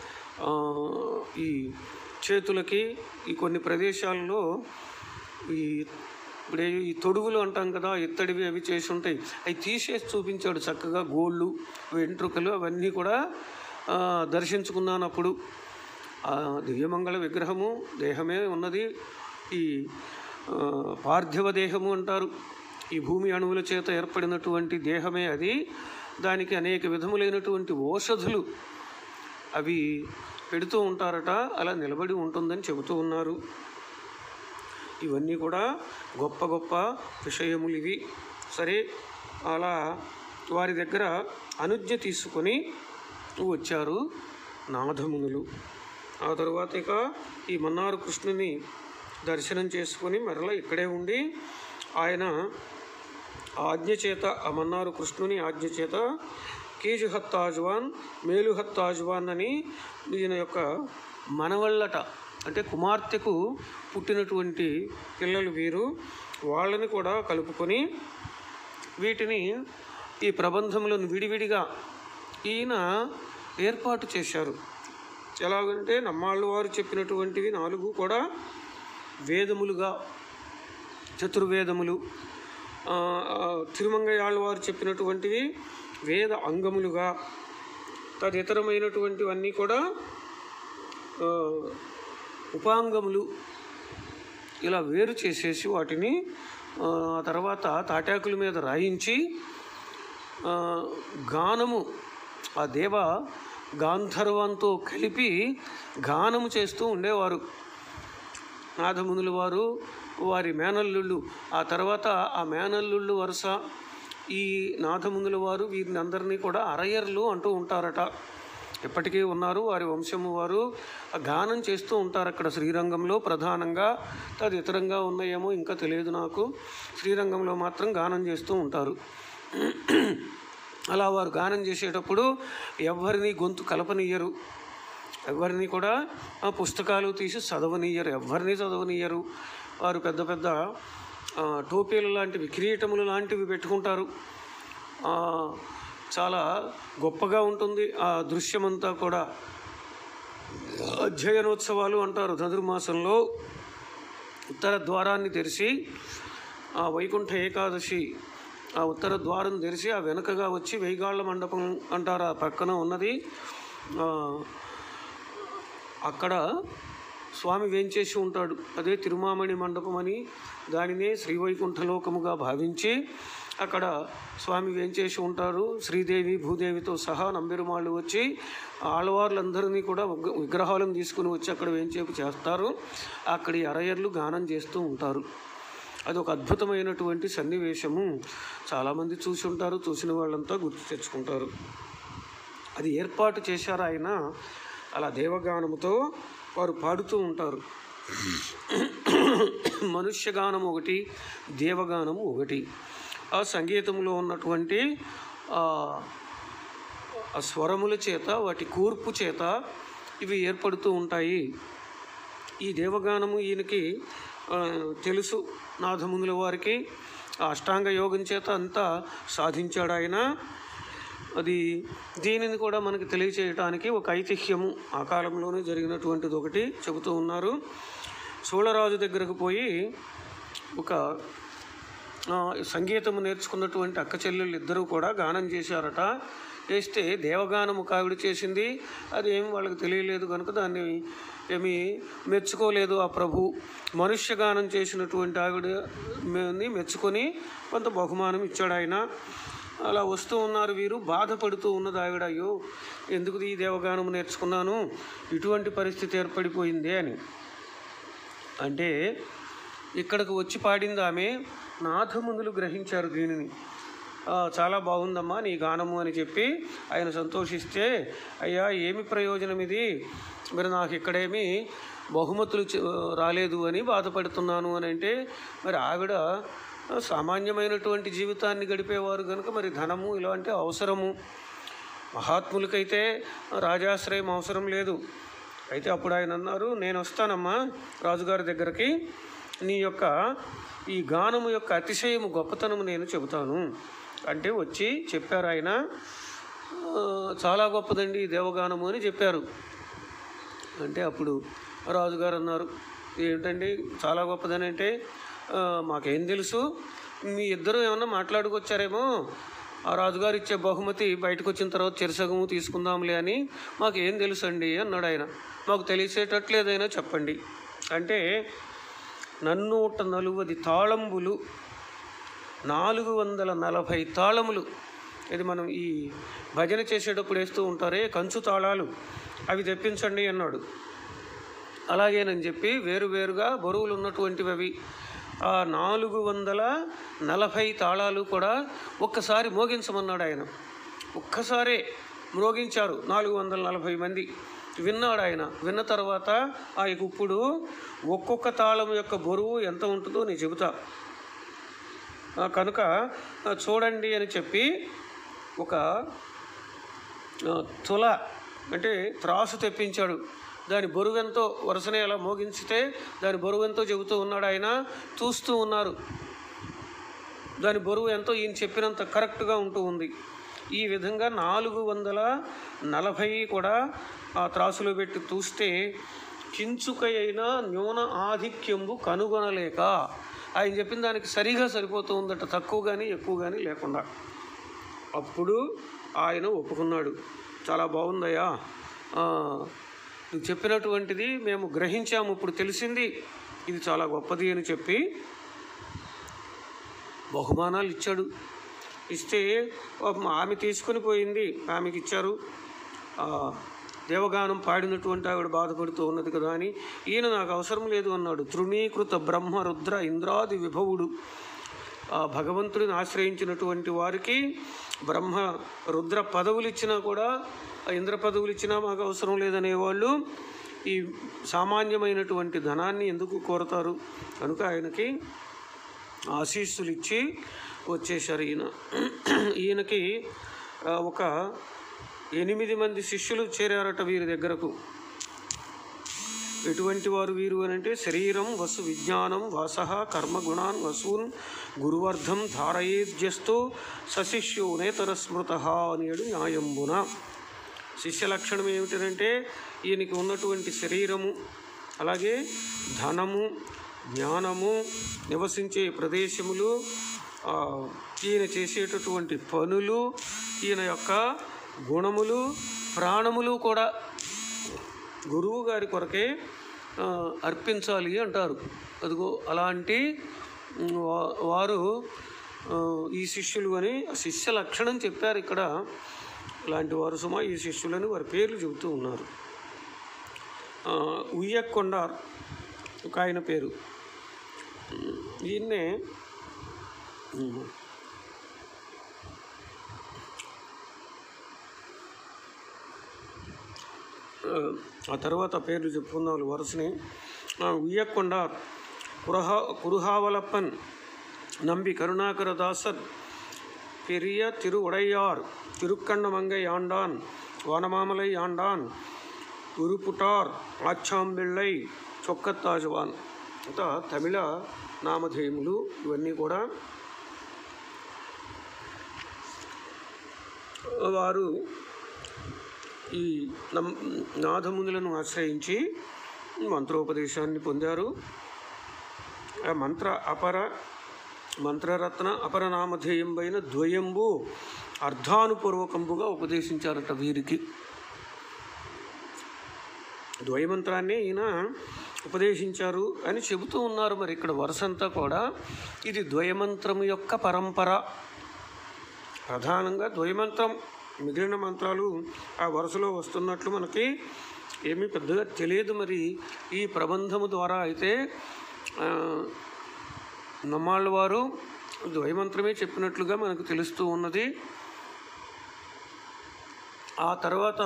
ఈ చేతులకి ఈ కొన్ని ప్రదేశాల్లో ఇప్పుడు ఈ తొడుగులు అంటాం కదా, ఇత్తడివి అవి చేసి ఉంటాయి, అవి తీసేసి చూపించాడు చక్కగా. గోళ్ళు, వెంట్రుకలు అవన్నీ కూడా దర్శించుకున్నాను. అప్పుడు దివ్యమంగళ విగ్రహము దేహమే ఉన్నది. ఈ పార్థివ దేహము అంటారు. ఈ భూమి అణువుల చేత ఏర్పడినటువంటి దేహమే అది. దానికి అనేక విధములైనటువంటి ఔషధులు అవి పెడుతూ ఉంటారట. అలా నిలబడి ఉంటుందని చెబుతూ ఉన్నారు. ఇవన్నీ కూడా గొప్ప గొప్ప విషయములు ఇవి. సరే, అలా వారి దగ్గర అనుజ్ఞ తీసుకొని వచ్చారు నాథమునులు. ఆ తరువాత ఇక ఈ మన్నారు కృష్ణుని దర్శనం చేసుకొని మరలా ఇక్కడే ఉండి ఆయన ఆజ్ఞ చేత, ఆ మన్నారు కృష్ణుని ఆజ్ఞ చేత కీజుహత్తాజ్వాన్, మేలుహత్తాజ్వాన్ అని ఈయన యొక్క మనవళ్ళట, అంటే కుమార్తెకు పుట్టినటువంటి పిల్లలు వీరు. వాళ్ళని కూడా కలుపుకొని వీటిని, ఈ ప్రబంధములను విడివిడిగా ఈయన ఏర్పాటు చేశారు. ఎలాగంటే నమ్మాళ్ళు వారు చెప్పినటువంటివి 4 కూడా వేదములుగా, చతుర్వేదములు. తిరుమంగయాళ్ళ వారు చెప్పినటువంటివి వేద అంగములుగా, తదితరమైనటువంటివన్నీ కూడా ఉపాంగములు. ఇలా వేరు చేసేసి వాటిని ఆ తర్వాత తాటాకుల మీద రాయించి గానము, ఆ దేవ గాంధర్వంతో కలిపి గానము చేస్తూ ఉండేవారు నాథమునుల వారు, వారి మేనల్లుళ్ళు. ఆ తర్వాత ఆ మేనల్లుళ్ళు వరుస ఈ నాథమునుల వారు వీరిని అందరినీ కూడా అరయర్లు అంటూ ఉంటారట. ఎప్పటికీ ఉన్నారు వారి వంశము వారు. గానం చేస్తూ ఉంటారు అక్కడ శ్రీరంగంలో ప్రధానంగా. తదితరంగా ఉన్నాయేమో ఇంకా తెలియదు నాకు. శ్రీరంగంలో మాత్రం గానం చేస్తూ ఉంటారు. అలా వారు గానం చేసేటప్పుడు ఎవరిని గొంతు కలపనియ్యరు, ఎవరిని కూడా పుస్తకాలు తీసి చదవనియ్యరు, ఎవరిని చదవనియ్యరు. వారు పెద్ద పెద్ద టోపీలు లాంటివి, కిరీటములు లాంటివి పెట్టుకుంటారు. చాలా గొప్పగా ఉంటుంది ఆ దృశ్యమంతా కూడా. అధ్యయనోత్సవాలు అంటారు. ధనుర్మాసంలో ఉత్తర ద్వారాన్ని తెరిచి, ఆ వైకుంఠ ఏకాదశి ఆ ఉత్తర ద్వారం తెరిచి ఆ వెనుకగా వచ్చి వెయ్యిగాళ్ళ మండపం అంటారు, ఆ పక్కన ఉన్నది. అక్కడ స్వామి వేంచేసి ఉంటాడు. అదే తిరుమామణి మండపం అని, దానినే శ్రీవైకుంఠలోకముగా భావించి అక్కడ స్వామి వేంచేసి ఉంటారు. శ్రీదేవి భూదేవితో సహా నంబెరుమాళ్ళు వచ్చి ఆళ్ళవార్లందరినీ కూడా విగ్రహాలను తీసుకుని వచ్చి అక్కడ వేంచేపు చేస్తారు. అక్కడి అరయర్లు గానం చేస్తూ ఉంటారు. అది ఒక అద్భుతమైనటువంటి సన్నివేశము. చాలామంది చూసి ఉంటారు, చూసిన వాళ్ళంతా గుర్తు తెచ్చుకుంటారు. అది ఏర్పాటు చేశారు ఆయన. అలా దేవగానముతో వారు పాడుతూ ఉంటారు. మనుష్యగానం ఒకటి, దేవగానము ఒకటి. ఆ సంగీతంలో ఉన్నటువంటి ఆ స్వరముల చేత, వాటి కూర్పు చేత ఇవి ఏర్పడుతూ ఉంటాయి. ఈ దేవగానము ఈయనకి తెలుసు, నాథమునుల వారికి. అష్టాంగ యోగం చేత అంతా సాధించాడు ఆయన. అది దీనిని కూడా మనకి తెలియచేయటానికి ఒక ఐతిహ్యము ఆ కాలంలోనే జరిగినటువంటిది ఒకటి చెబుతూ ఉన్నారు. చోళరాజు దగ్గరకు పోయి ఒక సంగీతము నేర్చుకున్నటువంటి అక్క చెల్లెళ్ళు ఇద్దరూ కూడా గానం చేశారట. చేస్తే దేవగానం ఒక ఆవిడ చేసింది. అది ఏమి వాళ్ళకి తెలియలేదు కనుక దాన్ని ఏమీ మెచ్చుకోలేదు ఆ ప్రభు. మనుష్యగానం చేసినటువంటి ఆవిడని మెచ్చుకొని కొంత బహుమానం ఇచ్చాడు ఆయన. అలా వస్తూ ఉన్నారు వీరు. బాధపడుతూ ఉన్నది ఆవిడ, అయ్యో ఎందుకు ఈ దేవగానం నేర్చుకున్నాను, ఇటువంటి పరిస్థితి ఏర్పడిపోయింది అని. అంటే ఇక్కడికి వచ్చి పాడింది ఆమె. నాథమునులు గ్రహించారు దీనిని. చాలా బాగుందమ్మా నీ గానము అని చెప్పి ఆయన సంతోషిస్తే, అయ్యా ఏమి ప్రయోజనం ఇది, మరి నాకు ఇక్కడేమి బహుమతులు రాలేదు అని బాధపడుతున్నాను అని అంటే, మరి ఆవిడ సామాన్యమైనటువంటి జీవితాన్ని గడిపేవారు కనుక మరి ధనము ఇలాంటి అవసరము. మహాత్ములకైతే రాజాశ్రయం అవసరం లేదు. అయితే అప్పుడు ఆయన అన్నారు, నేను వస్తానమ్మా రాజుగారి దగ్గరికి, నీ యొక్క ఈ గానము యొక్క అతిశయము గొప్పతనము నేను చెబుతాను అంటే వచ్చి చెప్పారు. ఆయన చాలా గొప్పదండి ఈ దేవగానము అని చెప్పారు. అంటే అప్పుడు రాజుగారు అన్నారు, ఏంటండి చాలా గొప్పదని అంటే, మాకేం తెలుసు, మీ ఇద్దరు ఏమన్నా మాట్లాడుకొచ్చారేమో, ఆ రాజుగారు ఇచ్చే బహుమతి బయటకు వచ్చిన తర్వాత చెరసగము తీసుకుందాంలే అని మాకేం తెలుసు అండి అన్నాడు ఆయన. మాకు తెలిసేటట్లు ఏదైనా చెప్పండి అంటే, 440 తాళంబులు, 440 తాళములు, ఇది మనం ఈ భజన చేసేటప్పుడు వేస్తూ ఉంటారే కంచు తాళాలు, అవి తెప్పించండి అన్నాడు. అలాగేనని చెప్పి వేరువేరుగా బరువులు ఉన్నటువంటివి అవి ఆ 440 తాళాలు కూడా ఒక్కసారి మోగించమన్నాడు ఆయన. ఒక్కసారే మ్రోగించారు 440 మంది. విన్నాడు ఆయన. విన్న తర్వాత ఆ ఇప్పుడు ఒక్కొక్క తాళం యొక్క బరువు ఎంత ఉంటుందో నేను చెబుతా, కనుక చూడండి అని చెప్పి ఒక తుల అంటే త్రాసు తెప్పించాడు. దాని బరువెంతో వరుసనే అలా మోగించితే దాని బరువెంతో చెబుతూ ఉన్నాడు ఆయన. చూస్తూ ఉన్నారు దాని బరువు ఎంతో ఈయన చెప్పినంత కరెక్ట్గా ఉంటూ ఉంది. ఈ విధంగా 440 కూడా ఆ త్రాసులో పెట్టి చూస్తే కించుక అయినా న్యూన ఆధిక్యంబు కనుగొనలేక, ఆయన చెప్పిన దానికి సరిగా సరిపోతూ ఉందట, తక్కువ కానీ ఎక్కువ కానీ లేకుండా. అప్పుడు ఆయన ఒప్పుకున్నాడు, చాలా బాగుందయ్యా, నువ్వు చెప్పినటువంటిది మేము గ్రహించాము, ఇప్పుడు తెలిసింది, ఇది చాలా గొప్పది అని చెప్పి బహుమానాలు ఇచ్చాడు. ఇస్తే ఆమె తీసుకుని పోయింది, ఆమెకి ఇచ్చారు. దేవగానం పాడినటువంటి ఆవిడ బాధపడుతూ ఉన్నది కదా అని, ఈయన నాకు అవసరం లేదు అన్నాడు. తృణీకృత బ్రహ్మ రుద్ర ఇంద్రాది విభవుడు, ఆ భగవంతుడిని ఆశ్రయించినటువంటి వారికి బ్రహ్మ రుద్ర పదవులు ఇచ్చినా కూడా, ఇంద్ర పదవులు ఇచ్చినా మాకు అవసరం లేదనేవాళ్ళు ఈ సామాన్యమైనటువంటి ధనాన్ని ఎందుకు కోరతారు? కనుక ఆయనకి ఆశీస్సులు ఇచ్చి వచ్చేశారు. ఈయనకి ఒక 8 మంది శిష్యులు చేరారట వీరి దగ్గరకు. ఎటువంటి వారు వీరు అని అంటే, శరీరం వసు విజ్ఞానం వాసః కర్మగుణాన్ వసూన్ గురువర్ధం ధారయేద్యస్తు సశిష్యో నేతర స్మృత అనేడు న్యాయంబున. శిష్య లక్షణం ఏమిటంటే, ఈయనకి ఉన్నటువంటి శరీరము, అలాగే ధనము, జ్ఞానము, నివసించే ప్రదేశములు, ఈయన చేసేటటువంటి పనులు, ఈయన యొక్క గుణములు, ప్రాణములు కూడా గురువు గారి కొరకే అర్పించాలి అంటారు. అదిగో అలాంటి వారు ఈ శిష్యులు అని శిష్య లక్షణం చెప్పారు ఇక్కడ. ఇలాంటి వారు సుమా ఈ శిష్యులని వారి పేర్లు చెబుతూ ఉన్నారు. ఉయ్యకొండ ఒక ఆయన పేరు. ఈయన్నే ఆ తర్వాత పేర్లు చెప్పుకున్న వరుసని ఉయ్యకొండ కురుహావలప్పన్ నంబి కరుణాకరదాసర్ பெரிய திருவுடையார் திருக்கண்ணமங்கை ஆண்டான் வானமாமலை ஆண்டான் ఉరుపుటార్ ఆచ్చాంబిళ్ళై చొక్కత్తాజవాన్. అంతా తమిళ నామధేయములు. ఇవన్నీ కూడా వారు ఈ నాథమునులను ఆశ్రయించి మంత్రోపదేశాన్ని పొందారు. మంత్రరత్న అపరనామధేయంబైన ద్వయంబు అర్ధానుపూర్వకంబుగా ఉపదేశించారట వీరికి. ద్వయమంత్రాన్ని ఈయన ఉపదేశించారు అని చెబుతూ ఉన్నారు. మరి ఇక్కడ వరుసంతా కూడా ఇది ద్వయమంత్రం యొక్క పరంపర. ప్రధానంగా ద్వయమంత్రం, మిగిలిన మంత్రాలు ఆ వరుసలో వస్తున్నట్లు మనకి ఏమీ పెద్దగా తెలియదు. మరి ఈ ప్రబంధము ద్వారా అయితే నమ్మాళ్ళ వారు ద్వయమంత్రమే చెప్పినట్లుగా మనకు తెలుస్తూ ఉన్నది. ఆ తర్వాత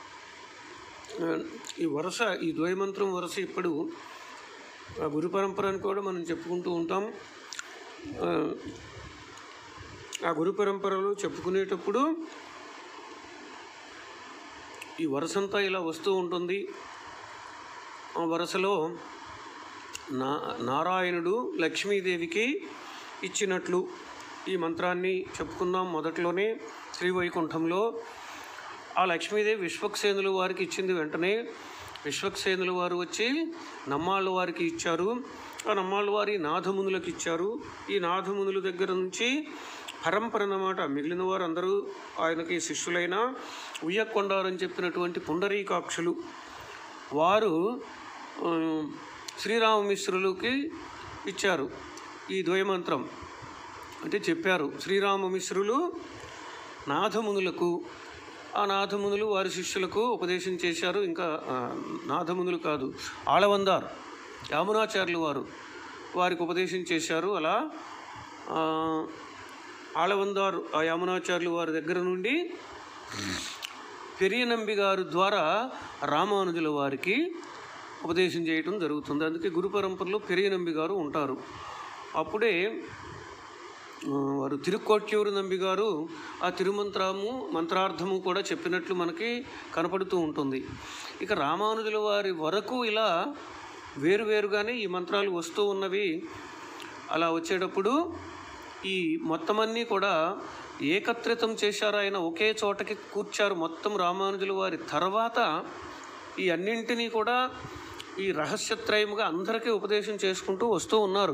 ఈ వరుస, ఈ ద్వయమంత్రం వరుస ఇప్పుడు గురు పరంపరని కూడా మనం చెప్పుకుంటూ ఉంటాం. ఆ గురు పరంపరలో చెప్పుకునేటప్పుడు ఈ వరుసంతా ఇలా వస్తూ ఉంటుంది. వరుసలో నారాయణుడు లక్ష్మీదేవికి ఇచ్చినట్లు ఈ మంత్రాన్ని చెప్పుకున్నాం. మొదట్లోనే శ్రీవైకుంఠంలో ఆ లక్ష్మీదేవి విశ్వక్సేనుల వారికి ఇచ్చింది. వెంటనే విశ్వక్సేనుల వారు వచ్చి నమ్మాళ్ళ వారికి ఇచ్చారు. ఆ నమ్మాళ్ళ వారి నాథమునులకు ఇచ్చారు. ఈ నాథమునుల దగ్గర నుంచి పరంపర అన్నమాట. మిగిలిన వారు అందరూ ఆయనకి శిష్యులైన ఉయ్యకొండారని చెప్పినటువంటి పుండరీకాక్షులు వారు శ్రీరామమిశ్రులకి ఇచ్చారు ఈ ద్వయమంత్రం. అంటే చెప్పారు శ్రీరామమిశ్రులు నాథమునులకు, ఆ నాథమునులు వారి శిష్యులకు ఉపదేశం చేశారు. ఇంకా నాథమునులు కాదు, ఆళవందార్ యామునాచార్యులు వారు వారికి ఉపదేశం చేశారు. అలా ఆళవందార్ ఆ యామునాచార్యులు వారి దగ్గర నుండి పెరియనంబి గారు ద్వారా రామానుజుల వారికి ఉపదేశం చేయటం జరుగుతుంది. అందుకే గురు పరంపరలో పెరియనంబి గారు ఉంటారు. అప్పుడే వారు తిరుక్కోట్యూరు నంబి గారు ఆ మంత్రార్థము కూడా చెప్పినట్లు మనకి కనపడుతూ ఉంటుంది. ఇక రామానుజుల వారి వరకు ఇలా వేరువేరుగానే ఈ మంత్రాలు వస్తూ ఉన్నవి. అలా వచ్చేటప్పుడు ఈ మొత్తమన్నీ కూడా ఏకత్రితం చేశారు. ఆయన ఒకే చోటకి కూర్చారు. మొత్తం రామానుజుల వారి తర్వాత ఈ అన్నింటినీ కూడా ఈ రహస్యత్రయముగా అందరికీ ఉపదేశం చేసుకుంటూ వస్తూ ఉన్నారు.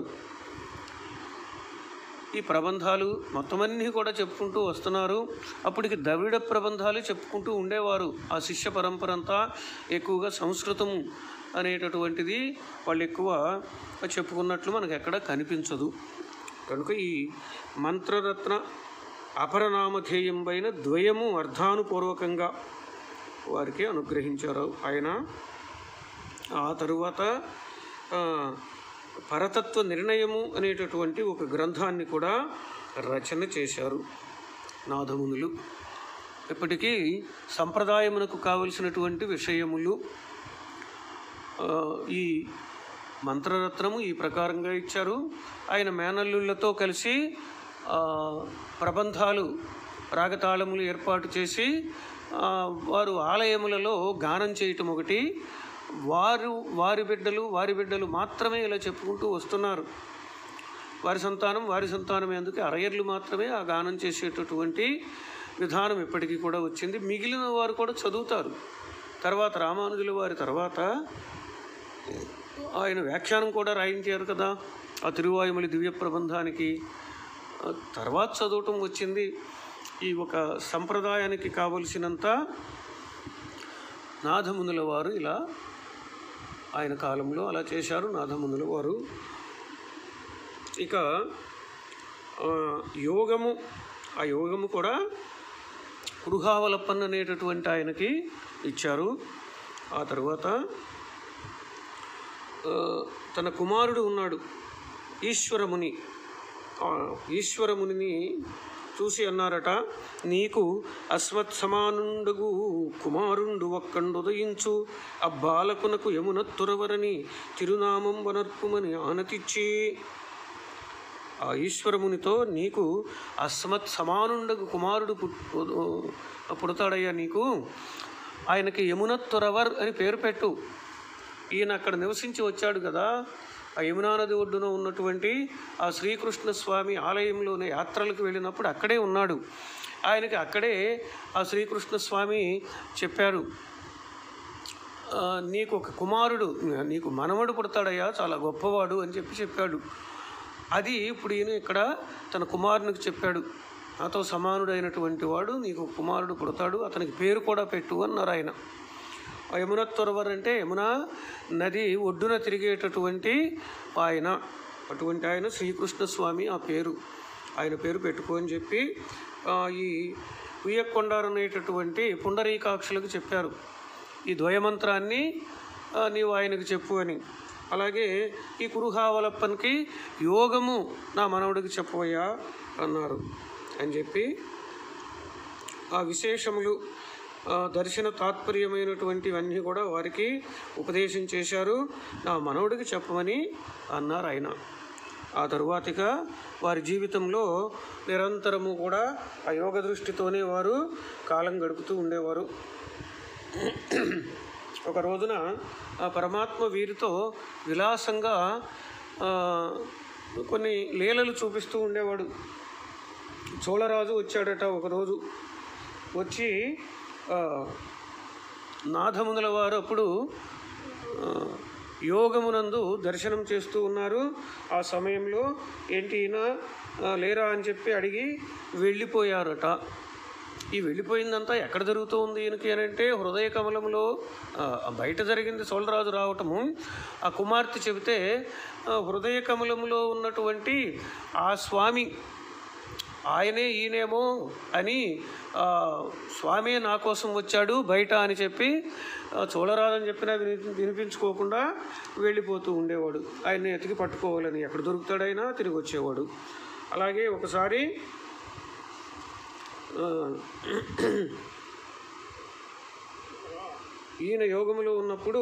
ఈ ప్రబంధాలు మొత్తమన్నీ కూడా చెప్పుకుంటూ వస్తున్నారు. అప్పటికి ద్రవిడ ప్రబంధాలు చెప్పుకుంటూ ఉండేవారు. ఆ శిష్య పరంపర అంతా ఎక్కువగా సంస్కృతం అనేటటువంటిది వాళ్ళు ఎక్కువ చెప్పుకున్నట్లు మనకు ఎక్కడ కనిపించదు. కనుక ఈ మంత్రరత్న అపరనామధేయం పైన ద్వయము అర్థానుపూర్వకంగా వారికి అనుగ్రహించారు ఆయన. ఆ తరువాత పరతత్వ నిర్ణయము అనేటటువంటి ఒక గ్రంథాన్ని కూడా రచన చేశారు నాథమునులు. ఇప్పటికీ సంప్రదాయమునకు కావలసినటువంటి విషయములు ఈ మంత్రరత్నము ఈ ప్రకారంగా ఇచ్చారు. ఆయన మేనల్లులతో కలిసి ప్రబంధాలు రాగతాళములు ఏర్పాటు చేసి వారు ఆలయములలో గానం చేయటం ఒకటి, వారి బిడ్డలు మాత్రమే ఇలా చెప్పుకుంటూ వస్తున్నారు. వారి సంతానం ఎందుకు అరయర్లు మాత్రమే ఆ గానం చేసేటటువంటి విధానం ఇప్పటికీ కూడా వచ్చింది. మిగిలిన వారు కూడా చదువుతారు. తర్వాత రామానుజుల వారి తర్వాత ఆయన వ్యాఖ్యానం కూడా రాయించారు కదా ఆ తిరువాయుమలి దివ్య ప్రబంధానికి. తర్వాత చదవటం వచ్చింది. ఈ ఒక సంప్రదాయానికి కావలసినంత నాథమునుల వారు ఇలా ఆయన కాలంలో అలా చేశారు నాథమునుల వారు. ఇక యోగము, ఆ యోగము కూడా కురుహావలప్పన్ అనేటటువంటి ఆయనకి ఇచ్చారు. ఆ తర్వాత తన కుమారుడు ఉన్నాడు ఈశ్వరముని. ఈశ్వరమునిని చూసి అన్నారట, నీకు అశ్వత్ సమానుండగు కుమారుండు ఒక్కండు ఉదయించు, ఆ బాలకునకు యమున తురవరని తిరునామం వనర్పుమని ఆనతిచ్చి. ఆ ఈశ్వరమునితో నీకు అస్మత్ సమానుండగు కుమారుడు పుడతాడయ్యా, నీకు ఆయనకి యమున తురవర్ అని పేరు పెట్టు. ఈయన అక్కడ నివసించి వచ్చాడు కదా, ఆ యమునా నది ఒడ్డున ఉన్నటువంటి ఆ శ్రీకృష్ణ స్వామి ఆలయంలోనే యాత్రలకు వెళ్ళినప్పుడు అక్కడే ఉన్నాడు. ఆయనకి అక్కడే ఆ శ్రీకృష్ణ స్వామి చెప్పారు, నీకు ఒక కుమారుడు, నీకు మనవడు పుడతాడయ్యా, చాలా గొప్పవాడు అని చెప్పాడు. అది ఇప్పుడు ఈయన ఇక్కడ తన కుమారునికి చెప్పాడు, నాతో సమానుడైనటువంటి వాడు నీకు కుమారుడు పుడతాడు, అతనికి పేరు కూడా పెట్టు అన్నారు ఆయన. యమున తురవర్ అంటే యమునా నది ఒడ్డున తిరిగేటటువంటి ఆయన, అటువంటి ఆయన శ్రీకృష్ణ స్వామి. ఆ పేరు ఆయన పేరు పెట్టుకో అని చెప్పి ఈ ఉయ్యకొండారు అనేటటువంటి పుండరీకాక్షులకు చెప్పారు, ఈ ద్వయమంత్రాన్ని నీవు ఆయనకు చెప్పు అని. అలాగే ఈ కురుహావలప్పన్కి యోగము నా మనవుడికి చెప్పవయ్యా అన్నారు అని చెప్పి ఆ విశేషములు దర్శన తాత్పర్యమైనటువంటివన్నీ కూడా వారికి ఉపదేశం చేశారు. నా మనవుడికి చెప్పమని అన్నారు ఆయన. ఆ తరువాతిగా వారి జీవితంలో నిరంతరము కూడా ఆ యోగ దృష్టితోనే వారు కాలం గడుపుతూ ఉండేవారు. ఒక రోజున ఆ పరమాత్మ వీరితో విలాసంగా కొన్ని లీలలు చూపిస్తూ ఉండేవాడు. చోళరాజు వచ్చాడట ఒకరోజు. వచ్చి నాథమునుల వారు అప్పుడు యోగమునందు దర్శనం చేస్తూ ఉన్నారు. ఆ సమయంలో ఏంటి ఈయన లేరా అని చెప్పి అడిగి వెళ్ళిపోయారట. ఈ వెళ్ళిపోయిందంతా ఎక్కడ జరుగుతూ ఉంది ఈయనకి అని అంటే హృదయ కమలంలో బయట జరిగింది చోళరాజు రావటము. ఆ కుమార్తె చెబితే హృదయ కమలంలో ఉన్నటువంటి ఆ స్వామి ఆయనే ఈయనేమో అని స్వామి నా కోసం వచ్చాడు బయట అని చెప్పి చోళరాజని చెప్పినా వినిపించుకోకుండా వెళ్ళిపోతూ ఉండేవాడు. ఆయన్ని ఎతికి పట్టుకోవాలని ఎక్కడ దొరుకుతాడైనా తిరిగి వచ్చేవాడు. అలాగే ఒకసారి ఈయన యోగములో ఉన్నప్పుడు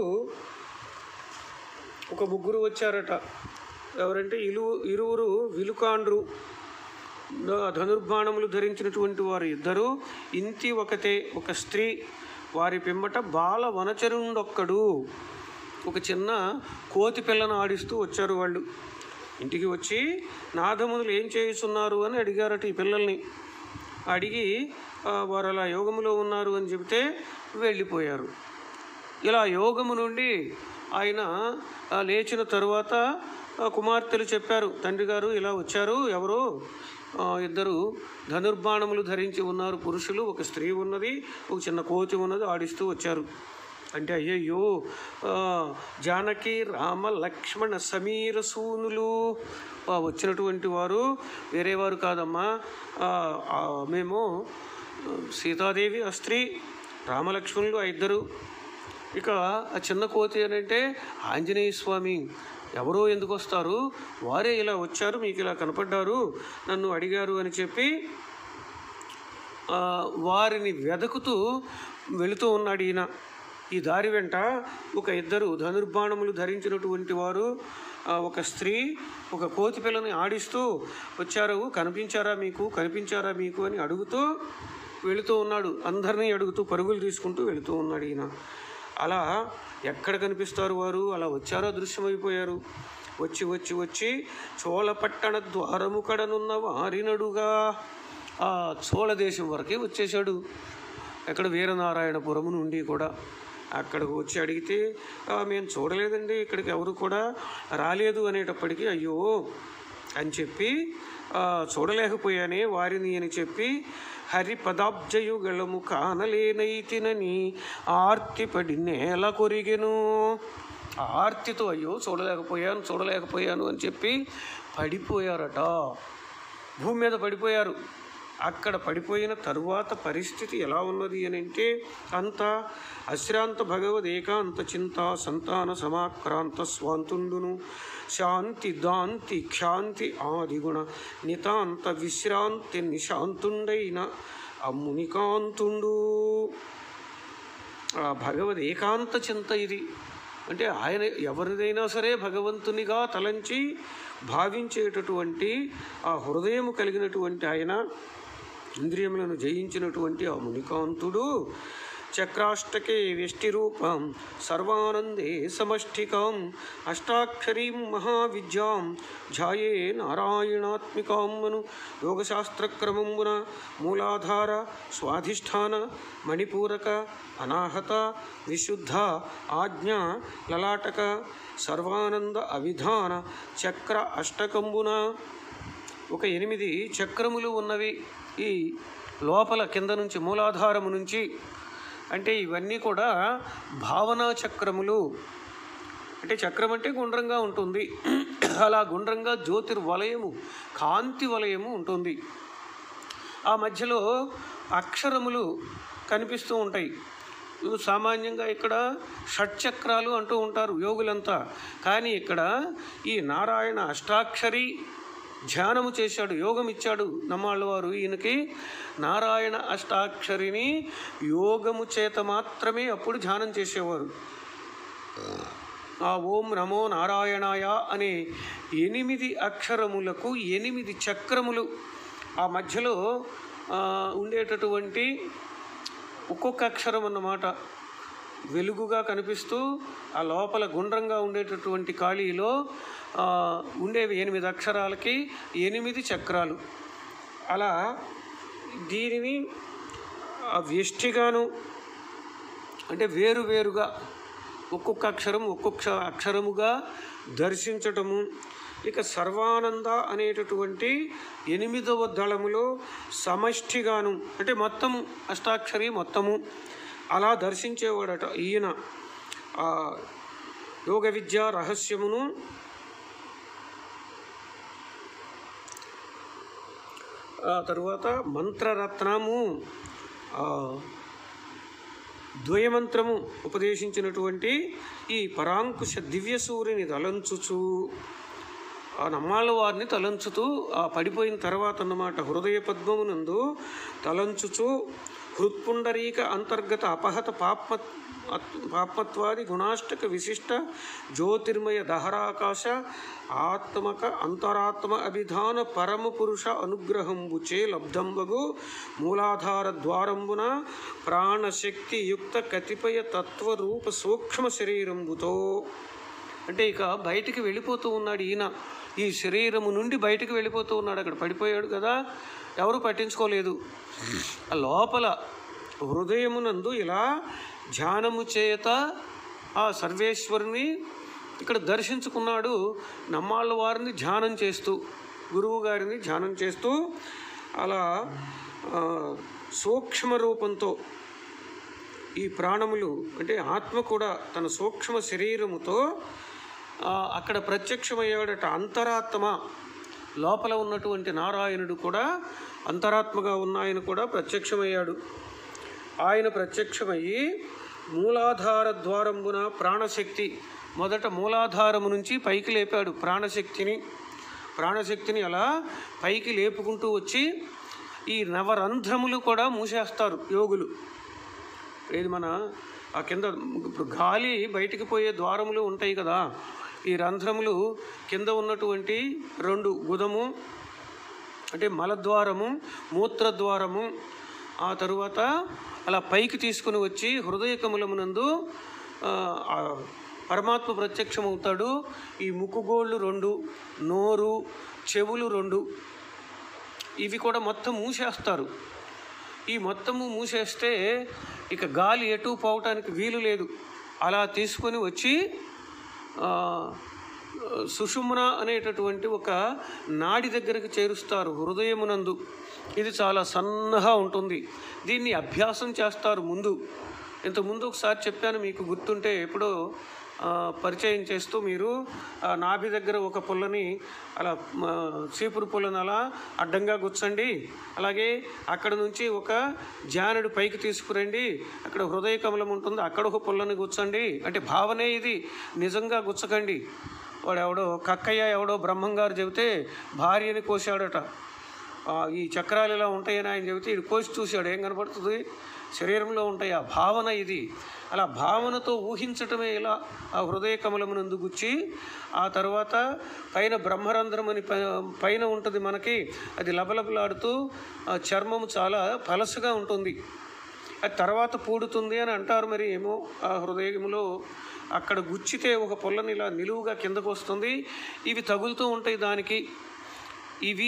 ఒక ముగ్గురు వచ్చారట. ఎవరంటే ఇరువురు విలుకాండ్రు, ధనుర్బాణములు ధరించినటువంటి వారు ఇద్దరు, ఇంటి ఒకతే ఒక స్త్రీ, వారి పిమ్మట బాల వనచరుండొక్కడు, ఒక చిన్న కోతి పిల్లను ఆడిస్తూ వచ్చారు. వాళ్ళు ఇంటికి వచ్చి నాథమునులు ఏం చేస్తున్నారు అని అడిగారట ఈ పిల్లల్ని. అడిగి వారు అలా యోగములో ఉన్నారు అని చెబితే వెళ్ళిపోయారు. ఇలా యోగము నుండి ఆయన లేచిన తరువాత కుమార్తెలు చెప్పారు, తండ్రి గారు ఇలా వచ్చారు, ఎవరో ఇద్దరు ధనుర్బాణములు ధరించి ఉన్నారు పురుషులు, ఒక స్త్రీ ఉన్నది, ఒక చిన్న కోతి ఉన్నది, ఆడిస్తూ వచ్చారు. అంటే అయ్యయ్యో జానకి రామ లక్ష్మణ సమీర సూనులు వచ్చినటువంటి వారు వేరేవారు కాదమ్మా, మేము సీతాదేవి ఆ స్త్రీ, రామలక్ష్మణులు ఆ ఇద్దరు, ఇక ఆ చిన్న కోతి అని అంటే ఆంజనేయ స్వామి. ఎవరో ఎందుకు వస్తారు, వారే ఇలా వచ్చారు, మీకు ఇలా కనపడ్డారు, నన్ను అడిగారు అని చెప్పి వారిని వెతుకుతూ వెళుతూ ఉన్నాడు ఈయన. ఈ దారి వెంట ఒక ఇద్దరు ధనుర్బాణములు ధరించినటువంటి వారు, ఒక స్త్రీ, ఒక కోతి పిల్లని ఆడిస్తూ వచ్చారు, కనిపించారా మీకు అని అడుగుతూ వెళుతూ ఉన్నాడు. అందరినీ అడుగుతూ పరుగులు తీసుకుంటూ వెళుతూ ఉన్నాడు ఈయన. అలా ఎక్కడ కనిపిస్తారు వారు, అలా వచ్చారో దృశ్యమైపోయారు. వచ్చి చోళపట్టణ ద్వారము కడనున్న వారినడుగా ఆ చోళ దేశం వరకే వచ్చేశాడు. ఎక్కడ వీరనారాయణపురము నుండి కూడా అక్కడికి వచ్చి అడిగితే మేము చూడలేదండి, ఇక్కడికి ఎవరు కూడా రాలేదు అనేటప్పటికీ అయ్యో అని చెప్పి చూడలేకపోయానే వారిని అని చెప్పి హరిపదాబ్జయుగళము కానలేనైతినని ఆర్తిపడి నేల కొరిగెను. ఆర్తితో అయ్యో చూడలేకపోయాను అని చెప్పి పడిపోయారట. భూమి మీద పడిపోయారు. అక్కడ పడిపోయిన తరువాత పరిస్థితి ఎలా ఉన్నది అని అంటే అంత అశ్రాంత భగవదేకాంత చింత సంతాన సమాక్రాంత స్వాంతుండును శాంతి దాంతి క్షాంతి ఆదిగుణ నితాంత విశ్రాంతి నిశాంతుండైన అమ్మునికాంతుండు. భగవదేకాంత చింత ఇది. అంటే ఆయన ఎవరిదైనా సరే భగవంతునిగా తలంచి భావించేటటువంటి ఆ హృదయము కలిగినటువంటి ఆయన, ఇంద్రియములను జయించినటువంటి ఆ మునికాంతుడు చక్రాష్టకే వ్యష్టిరూపం సర్వానందే సమష్టికాం అష్టాక్షరీం మహావిద్యాం ఝాయే నారాయణాత్మికామ్మను యోగశాస్త్రక్రమమున మూలాధార స్వాధిష్టాన మణిపూరక అనాహత విశుద్ధ ఆజ్ఞ లలాటక సర్వానంద అవిధాన చక్ర అష్టకంబున ఒక 8 చక్రములు ఉన్నవి ఈ లోపల కింద నుంచి మూలాధారము నుంచి. అంటే ఇవన్నీ కూడా భావనా చక్రములు. అంటే చక్రం అంటే గుండ్రంగా ఉంటుంది, అలా గుండ్రంగా జ్యోతిర్వలయము కాంతి వలయము ఉంటుంది. ఆ మధ్యలో అక్షరములు కనిపిస్తూ ఉంటాయి. సామాన్యంగా ఇక్కడ షట్చక్రాలు అంటూ ఉంటారు యోగులంతా, కానీ ఇక్కడ ఈ నారాయణ అష్టాక్షరి ధ్యానము చేశాడు, యోగం ఇచ్చాడు నమ్మాళ్ళ వారు. ఈయనకి నారాయణ అష్టాక్షరిని యోగము చేత మాత్రమే అప్పుడు ధ్యానం చేసేవారు. ఆ ఓం నమో నారాయణాయ అనే 8 అక్షరములకు 8 చక్రములు. ఆ మధ్యలో ఉండేటటువంటి ఒక్కొక్క అక్షరం అన్నమాట. వెలుగుగా కనిపిస్తూ ఆ లోపల గుండ్రంగా ఉండేటటువంటి ఖాళీలో ఉండేవి 8 అక్షరాలకి 8 చక్రాలు. అలా దీనిని వ్యష్టిగాను అంటే వేరువేరుగా ఒక్కొక్క అక్షరముగా దర్శించటము. ఇక సర్వానంద అనేటటువంటి 8వ దళములో సమష్టిగాను అంటే మొత్తము అష్టాక్షరి మొత్తము అలా దర్శించేవాడట ఈయన. యోగ విద్యా రహస్యమును తరువాత మంత్రరత్నము ద్వయమంత్రము ఉపదేశించినటువంటి ఈ పరాంకుశ దివ్య సూర్యుని తలంచుచు ఆ నమ్మాళ్ళ వారిని తలంచుతూ పడిపోయిన తర్వాత అన్నమాట హృదయ పద్మమునందు తలంచుచు హృత్పుండరీక అంతర్గత అపహత పాపత్వాది గుణాష్టక విశిష్ట జ్యోతిర్మయ దహరాకాశ ఆత్మక అంతరాత్మ అభిధాన పరమ పురుష అనుగ్రహంబుచే లబ్ధంబగు మూలాధార ద్వారంబున ప్రాణశక్తి యుక్త కతిపయ తత్వరూప సూక్ష్మ శరీరంబుతో అంటే ఇక బయటికి వెళ్ళిపోతూ ఉన్నాడు ఈయన. ఈ శరీరము నుండి బయటికి వెళ్ళిపోతూ ఉన్నాడు. అక్కడ పడిపోయాడు కదా, ఎవరు పట్టించుకోలేదు. ఆ లోపల హృదయమునందు ఇలా ధ్యానము చేత ఆ సర్వేశ్వరుని ఇక్కడ దర్శించుకున్నాడు. నమ్మాళ్ళ వారిని ధ్యానం చేస్తూ, గురువు గారిని ధ్యానం చేస్తూ అలా సూక్ష్మ రూపంతో ఈ ప్రాణములు అంటే ఆత్మ కూడా తన సూక్ష్మ శరీరముతో అక్కడ ప్రత్యక్షమయ్యాడట. అంతరాత్మ లోపల ఉన్నటువంటి నారాయణుడు కూడా అంతరాత్మగా ఉన్న ఆయన కూడా ప్రత్యక్షమయ్యాడు. ఆయన ప్రత్యక్షమయ్యి మూలాధార ద్వారంబున ప్రాణశక్తి మొదట మూలాధారము నుంచి పైకి లేపాడు ప్రాణశక్తిని అలా పైకి లేపుకుంటూ వచ్చి ఈ నవరంధ్రములు కూడా మూసేస్తారు యోగులు. ఏది మన ఆ కింద ఇప్పుడు గాలి బయటికి పోయే ద్వారములు ఉంటాయి కదా, ఈ రంధ్రములు కింద ఉన్నటువంటి 2 గుదము అంటే మలద్వారము మూత్రద్వారము ఆ తరువాత అలా పైకి తీసుకుని వచ్చి హృదయ కమలమునందు పరమాత్మ ప్రత్యక్షమవుతాడు. ఈ ముక్కుగోళ్ళు 2, నోరు చెవులు 2 ఇవి కూడా మొత్తం మూసేస్తారు. ఈ మొత్తము మూసేస్తే ఇక గాలి ఎటు పోవటానికి వీలు లేదు. అలా తీసుకొని వచ్చి సుషుమ్న అనేటటువంటి ఒక నాడి దగ్గరికి చేరుస్తారు హృదయమునందు. ఇది చాలా సన్నగా ఉంటుంది. దీన్ని అభ్యాసం చేస్తారు ఇంతకుముందు ఒకసారి చెప్పాను మీకు గుర్తుంటే, ఎప్పుడో పరిచయం చేస్తూ మీరు నాభి దగ్గర ఒక పుల్లని అలా చీపురు పుల్లని అలా అడ్డంగా గుచ్చండి, అలాగే అక్కడ నుంచి ఒక జానుడు పైకి తీసుకురండి, అక్కడ హృదయ కమలం ఉంటుంది, అక్కడ ఒక పుల్లని గుచ్చండి అంటే భావనే ఇది, నిజంగా గుచ్చకండి. వాడు కక్కయ్య ఎవడో బ్రహ్మంగారు చెబితే భార్యని కోసాడట. ఈ చక్రాలు ఇలా ఉంటాయని ఆయన చెబితే ఇది కోసి చూశాడు, ఏం కనపడుతుంది, శరీరంలో ఉంటాయి. ఆ భావన ఇది. అలా భావనతో ఊహించటమే ఇలా ఆ హృదయ కమలమునందు గుచ్చి ఆ తర్వాత పైన బ్రహ్మరంధ్రం అని పైన ఉంటుంది మనకి, అది లబలబలాడుతూ చర్మము చాలా పలసగా ఉంటుంది, అది తర్వాత పూడుతుంది అని అంటారు. మరి ఏమో ఆ హృదయంలో అక్కడ గుచ్చితే ఒక పొల్లని ఇలా నిలువుగా కిందకు వస్తుంది. ఇవి తగులుతూ ఉంటాయి దానికి. ఇవి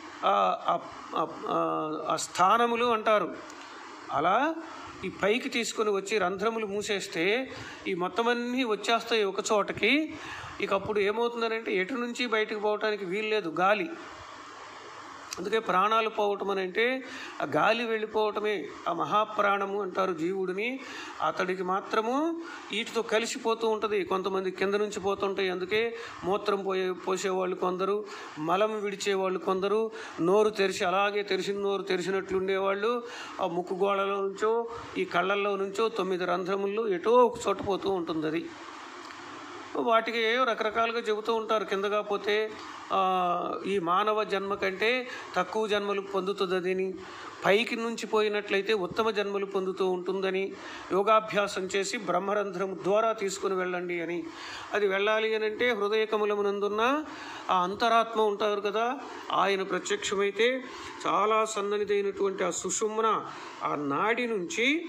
ఆ స్థానములు అంటారు. అలా ఈ పైకి తీసుకొని వచ్చి రంధ్రములు మూసేస్తే ఈ మొత్తం అన్నీ వచ్చేస్తాయి ఒక చోటకి. ఇక అప్పుడు ఏమవుతుందనంటే ఎటు నుంచి బయటకు పోవటానికి వీలు లేదు, గాలి. అందుకే ప్రాణాలు పోవటం అని అంటే ఆ గాలి వెళ్ళిపోవటమే. ఆ మహాప్రాణము అంటారు జీవుడిని. అతడికి మాత్రము వీటితో కలిసిపోతూ ఉంటుంది. కొంతమంది కింద నుంచి పోతుంటాయి, అందుకే మూత్రం పోసేవాళ్ళు కొందరు, మలం విడిచేవాళ్ళు కొందరు, నోరు తెరిచి అలాగే తెరిచిన నోరు తెరిచినట్లు ఉండేవాళ్ళు, ఆ ముక్కు గోళలో నుంచో ఈ కళ్ళల్లో నుంచో 9 రంధ్రములు ఎటో ఒక చోట పోతూ ఉంటుంది. అది వాటికి రకరకాలుగా చెబుతూ ఉంటారు. కిందగా పోతే ఈ మానవ జన్మ కంటే తక్కువ జన్మలు పొందుతుందని, పైకి నుంచి పోయినట్లయితే ఉత్తమ జన్మలు పొందుతూ ఉంటుందని, యోగాభ్యాసం చేసి బ్రహ్మరంధ్రం ద్వారా తీసుకుని వెళ్ళండి అని. అది వెళ్ళాలి అని అంటే హృదయ కమలమునందున్న ఆ అంతరాత్మ ఉంటారు కదా, ఆయన ప్రత్యక్షమైతే చాలా సన్ననిదైనటువంటి ఆ సుషుమ్న ఆ నాడి నుంచి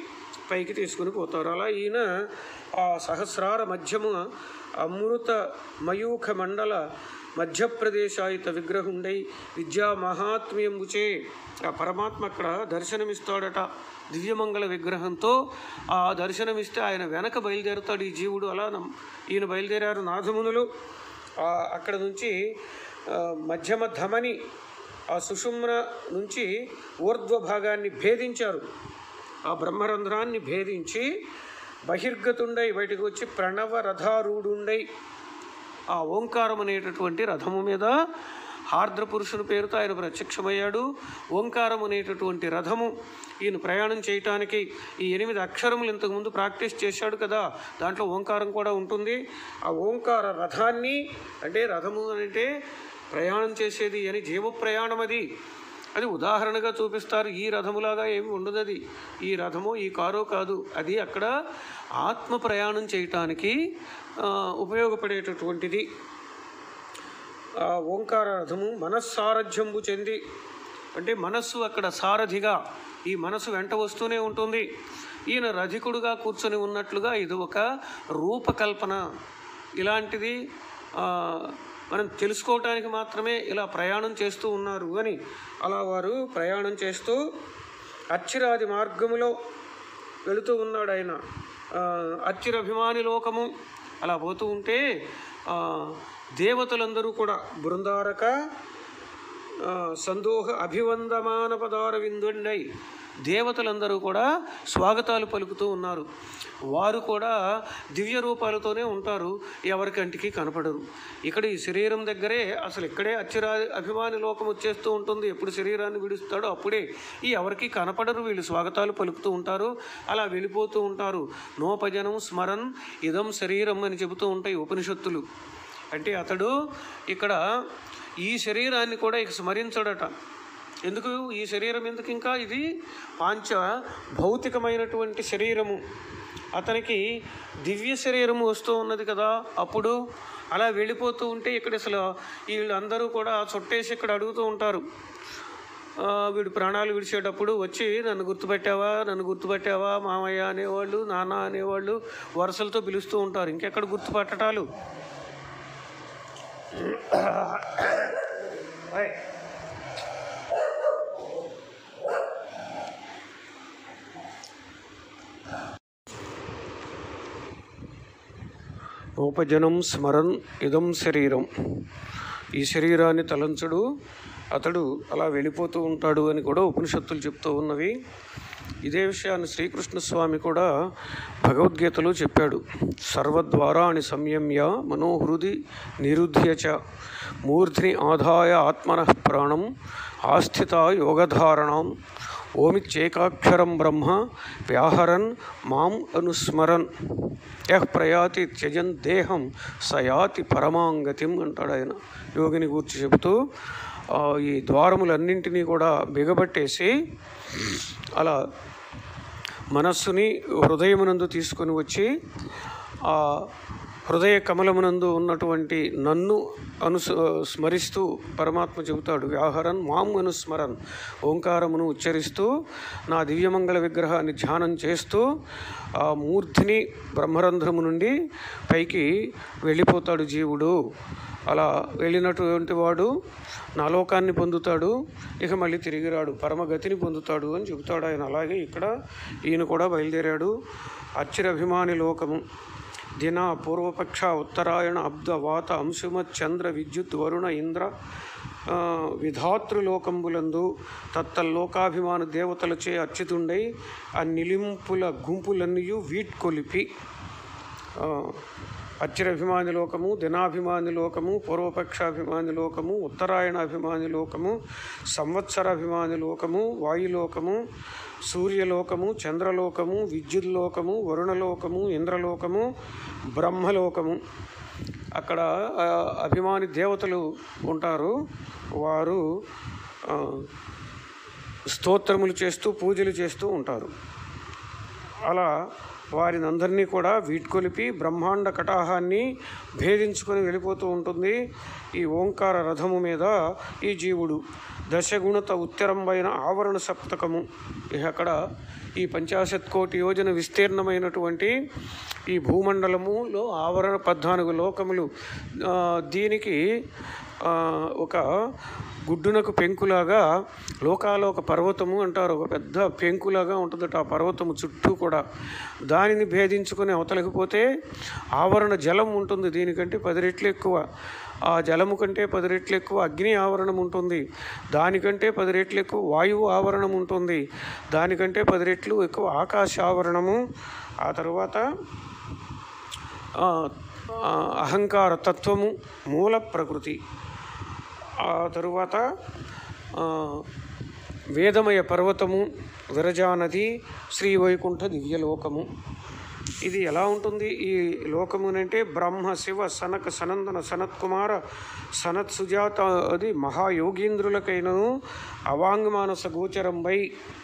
పైకి తీసుకుని పోతారు. అలా ఈయన ఆ సహస్రార మధ్యము అమృత మయూఖ మండల మధ్యప్రదేశాయిత విగ్రహుండై విద్యా మహాత్మ్యంబుచే ఆ పరమాత్మ అక్కడ దర్శనమిస్తాడట దివ్యమంగళ విగ్రహంతో. ఆ దర్శనమిస్తే ఆయన వెనక బయలుదేరుతాడు ఈ జీవుడు. అలా ఈయన బయలుదేరారు నాథమునులు. అక్కడ నుంచి మధ్యమ ధమని ఆ సుషుమ్న నుంచి ఊర్ధ్వ భాగాన్ని భేదించారు. ఆ బ్రహ్మరంధ్రాన్ని భేదించి బహిర్గతుండై బయటకు వచ్చి ప్రణవ రథారూఢుండై ఆ ఓంకారం అనేటటువంటి రథము మీద ఆర్ద్ర పురుషుని పేరుతో ఆయన ప్రత్యక్షమయ్యాడు. ఓంకారం అనేటటువంటి రథము ఈయన ప్రయాణం చేయటానికి ఈ 8 అక్షరములు ఇంతకుముందు ప్రాక్టీస్ చేశాడు కదా, దాంట్లో ఓంకారం కూడా ఉంటుంది. ఆ ఓంకార రథాన్ని, అంటే రథము అంటే ప్రయాణం చేసేది అని, జీవ ప్రయాణం అది ఉదాహరణగా చూపిస్తారు. ఈ రథములాగా ఏమి ఉండదు అది. ఈ రథము ఈ కారో కాదు, అది అక్కడ ఆత్మ ప్రయాణం చేయటానికి ఉపయోగపడేటటువంటిది. ఓంకార రథము మనస్సారథ్యంబు చెంది, అంటే మనస్సు అక్కడ సారథిగా, ఈ మనసు వెంట వస్తూనే ఉంటుంది. ఈయన రధికుడుగా కూర్చొని ఉన్నట్లుగా ఇది ఒక రూపకల్పన. ఇలాంటిది మనం తెలుసుకోవటానికి మాత్రమే ఇలా ప్రయాణం చేస్తూ ఉన్నారు అని. అలా వారు ప్రయాణం చేస్తూ అచ్చిరాది మార్గములో వెళుతూ ఉన్నాడు ఆయన. అచ్చిరభిమాని లోకము అలా పోతూ ఉంటే దేవతలందరూ కూడా బృందారక సందోహ అభివందమాన పదార విందుండై దేవతలందరూ కూడా స్వాగతాలు పలుకుతూ ఉన్నారు. వారు కూడా దివ్య రూపాలతోనే ఉంటారు, ఎవరికంటికి కనపడరు. ఇక్కడ ఈ శరీరం దగ్గరే అసలు ఇక్కడే అభిమాని లోకం వచ్చేస్తూ ఉంటుంది. ఎప్పుడు శరీరాన్ని విడుస్తాడో అప్పుడే ఈ ఎవరికి కనపడరు, వీళ్ళు స్వాగతాలు పలుకుతూ ఉంటారు, అలా వెళ్ళిపోతూ ఉంటారు. నోపజనం స్మరన్ ఇదం శరీరం అని చెబుతూ ఉంటాయి ఉపనిషత్తులు. అంటే అతడు ఇక్కడ ఈ శరీరాన్ని కూడా ఇక స్మరించడట. ఎందుకు ఈ శరీరం ఎందుకు, ఇంకా ఇది పాంచ భౌతికమైనటువంటి శరీరము. అతనికి దివ్య శరీరము వస్తూ ఉన్నది కదా, అప్పుడు అలా వెళ్ళిపోతూ ఉంటే ఇక్కడ అసలు వీళ్ళందరూ కూడా చుట్టేసి ఇక్కడ అడుగుతూ ఉంటారు. వీడు ప్రాణాలు విడిచేటప్పుడు వచ్చి నన్ను గుర్తుపెట్టావా మామయ్య అనేవాళ్ళు, నాన్న అనేవాళ్ళు వరుసలతో పిలుస్తూ ఉంటారు. ఇంకెక్కడ గుర్తుపట్టటాలు. నోపజనం స్మరన్ ఇదం శరీరం, ఈ శరీరాన్ని తలంచడు అతడు అలా వెళ్ళిపోతూ ఉంటాడు అని కూడా ఉపనిషత్తులు చెప్తూ ఉన్నవి. ఇదే విషయాన్ని శ్రీకృష్ణస్వామి కూడా భగవద్గీతలో చెప్పాడు. సర్వద్వారాణి సంయమ్య మనోహృది నిరుధ్య చ మూర్ధ్ని ఆదాయ ఆత్మనః ప్రాణం ఆస్థిత యోగధారణం ఓమిచ్చేకాక్షరం బ్రహ్మ వ్యాహరన్ మాం అనుస్మరన్ యః ప్రయాతి త్యజన్ దేహం సయాతి పరమాంగతిం అంటాడు ఆయన యోగిని గూర్చి చెబుతూ. ఈ ద్వారములన్నింటినీ కూడా బిగబట్టేసి అలా మనస్సుని హృదయమునందు తీసుకొని వచ్చి ఆ హృదయ కమలమునందు ఉన్నటువంటి నన్ను స్మరిస్తూ పరమాత్మ చెబుతాడు. వ్యాహరన్ మాం అనుస్మరన్, ఓంకారమును ఉచ్చరిస్తూ నా దివ్యమంగళ విగ్రహాన్ని ధ్యానం చేస్తూ ఆ మూర్ధిని బ్రహ్మరంధ్రము నుండి పైకి వెళ్ళిపోతాడు జీవుడు. అలా వెళ్ళినటువంటి వాడు నా లోకాన్ని పొందుతాడు, ఇక మళ్ళీ తిరిగి రాడు, పరమగతిని పొందుతాడు అని చెబుతాడు ఆయన. అలాగే ఇక్కడ ఈయన కూడా బయలుదేరాడు. అచ్చిరభిమాని లోకము దిన పూర్వపక్ష ఉత్తరాయణ అబ్ద వాత అంశుమత్ చంద్ర విద్యుత్ వరుణ ఇంద్ర విధాతృలోకంబులందు తత్తల్లోకాభిమాన దేవతలచే అచ్యుతుండై ఆ నిలింపుల గుంపులన్నీ వీట్కొలిపి అచ్చిరభిమాని లోకము, దినాభిమాని లోకము, పూర్వపక్షాభిమాని లోకము, ఉత్తరాయణాభిమాని లోకము, సంవత్సరాభిమాని లోకము, వాయులోకము, సూర్యలోకము, చంద్రలోకము, విద్యుల్లోకము, వరుణలోకము, ఇంద్రలోకము, బ్రహ్మలోకము. అక్కడ అభిమాని దేవతలు ఉంటారు. వారు స్తోత్రములు చేస్తూ పూజలు చేస్తూ ఉంటారు. అలా వారిని అందరినీ కూడా వీడ్కొలిపి బ్రహ్మాండ కటాహాన్ని భేదించుకొని వెళ్ళిపోతూ ఉంటుంది ఈ ఓంకార రథము మీద ఈ జీవుడు. దశగుణత ఉత్తరంబైన ఆవరణ సప్తకము. అక్కడ ఈ 50,000,000,000 యోజన విస్తీర్ణమైనటువంటి ఈ భూమండలములో ఆవరణ 14 లోకములు. దీనికి ఒక గుడ్డునకు పెంకులాగా లోకాలోక పర్వతము అంటారు. ఒక పెద్ద పెంకులాగా ఉంటుందట ఆ పర్వతము చుట్టూ కూడా. దానిని భేదించుకొని అవతలకపోతే ఆవరణ జలం ఉంటుంది. దీనికంటే 10 రెట్లు ఎక్కువ. ఆ జలము కంటే 10 రెట్లు ఎక్కువ అగ్ని ఆవరణం ఉంటుంది. దానికంటే 10 రెట్లు ఎక్కువ వాయువు ఆవరణం ఉంటుంది. దానికంటే 10 రెట్లు ఎక్కువ ఆకాశ ఆవరణము. ఆ తరువాత అహంకార తత్వము, మూల ప్రకృతి. ఆ తరువాత వేదమయ పర్వతము, విరజానది, శ్రీవైకుంఠ దివ్యలోకము. ఇది ఎలా ఉంటుంది ఈ లోకమునంటే బ్రహ్మ, శివ, సనక, సనందన, సనత్కుమార, సనత్ సుజాత అది మహాయోగీంద్రులకైనను అవాంగ్మానస గోచరంబై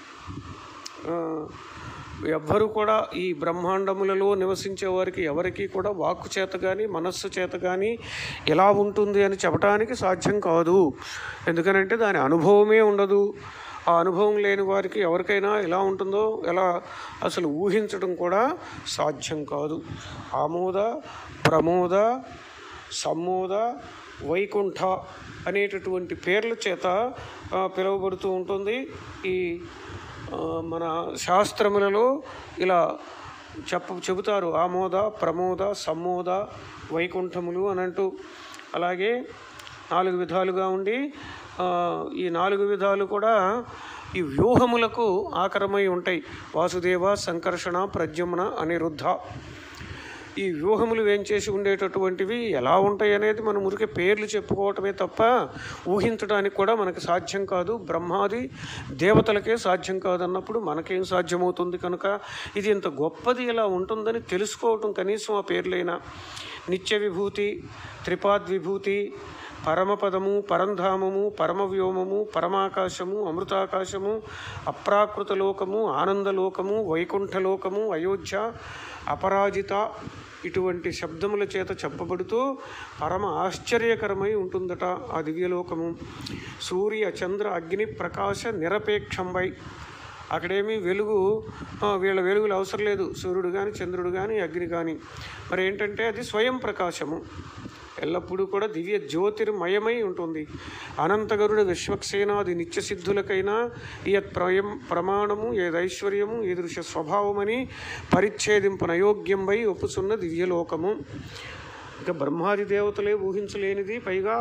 ఎవ్వరు కూడా ఈ బ్రహ్మాండములలో నివసించే వారికి ఎవరికి కూడా వాక్కు చేత కానీ మనస్సు చేత కానీ ఎలా ఉంటుంది అని చెప్పడానికి సాధ్యం కాదు. ఎందుకనంటే దాని అనుభవమే ఉండదు. ఆ అనుభవం లేని వారికి ఎవరికైనా ఎలా ఉంటుందో ఎలా అసలు ఊహించడం కూడా సాధ్యం కాదు. ఆమోద, ప్రమోద, సమ్మోద, వైకుంఠ అనేటటువంటి పేర్ల చేత పిలువబడుతూ ఉంటుంది. ఈ మన శాస్త్రములలో ఇలా చెబుతారు ఆమోద, ప్రమోద, సమ్మోద, వైకుంఠములు అని అంటూ. అలాగే 4 విధాలుగా ఉండి ఈ 4 విధాలు కూడా ఈ వ్యూహములకు ఆకరమై ఉంటాయి. వాసుదేవ, సంకర్షణ, ప్రద్యుమ్న, అనిరుద్ధ. ఈ వ్యూహములు వేంచేసి ఉండేటటువంటివి ఎలా ఉంటాయి అనేది మనం ఊరికే పేర్లు చెప్పుకోవటమే తప్ప ఊహించడానికి కూడా మనకు సాధ్యం కాదు. బ్రహ్మాది దేవతలకే సాధ్యం కాదన్నప్పుడు మనకేం సాధ్యమవుతుంది? కనుక ఇది ఇంత గొప్పది ఇలా ఉంటుందని తెలుసుకోవటం కనీసం ఆ పేర్లైనా. నిత్య విభూతి, త్రిపాద్విభూతి, పరమపదము, పరంధామము, పరమవ్యోమము, పరమాకాశము, అమృతాకాశము, అప్రాకృత లోకము, ఆనందలోకము, వైకుంఠలోకము, అయోధ్య, అపరాజిత ఇటువంటి శబ్దముల చేత చెప్పబడుతూ పరమ ఆశ్చర్యకరమై ఉంటుందట ఆ దివ్యలోకము. సూర్య, చంద్ర, అగ్ని ప్రకాశ నిరపేక్షంబై. అక్కడేమీ వెలుగు వీళ్ళ వెలుగులు అవసరం లేదు. సూర్యుడు కానీ చంద్రుడు కానీ అగ్ని కానీ. మరి ఏంటంటే అది స్వయం ప్రకాశము. ఎల్లప్పుడూ కూడా దివ్య జ్యోతిర్మయమై ఉంటుంది. అనంతగరుడ విశ్వక్సేనాది నిత్యసిద్ధులకైనా యత్ ప్రమాణము ఏదైశ్వర్యము ఈదృశ స్వభావమని పరిచ్ఛేదింపనయోగ్యంపై ఒప్పుచున్న దివ్యలోకము. ఇక బ్రహ్మాది దేవతలే ఊహించలేనిది. పైగా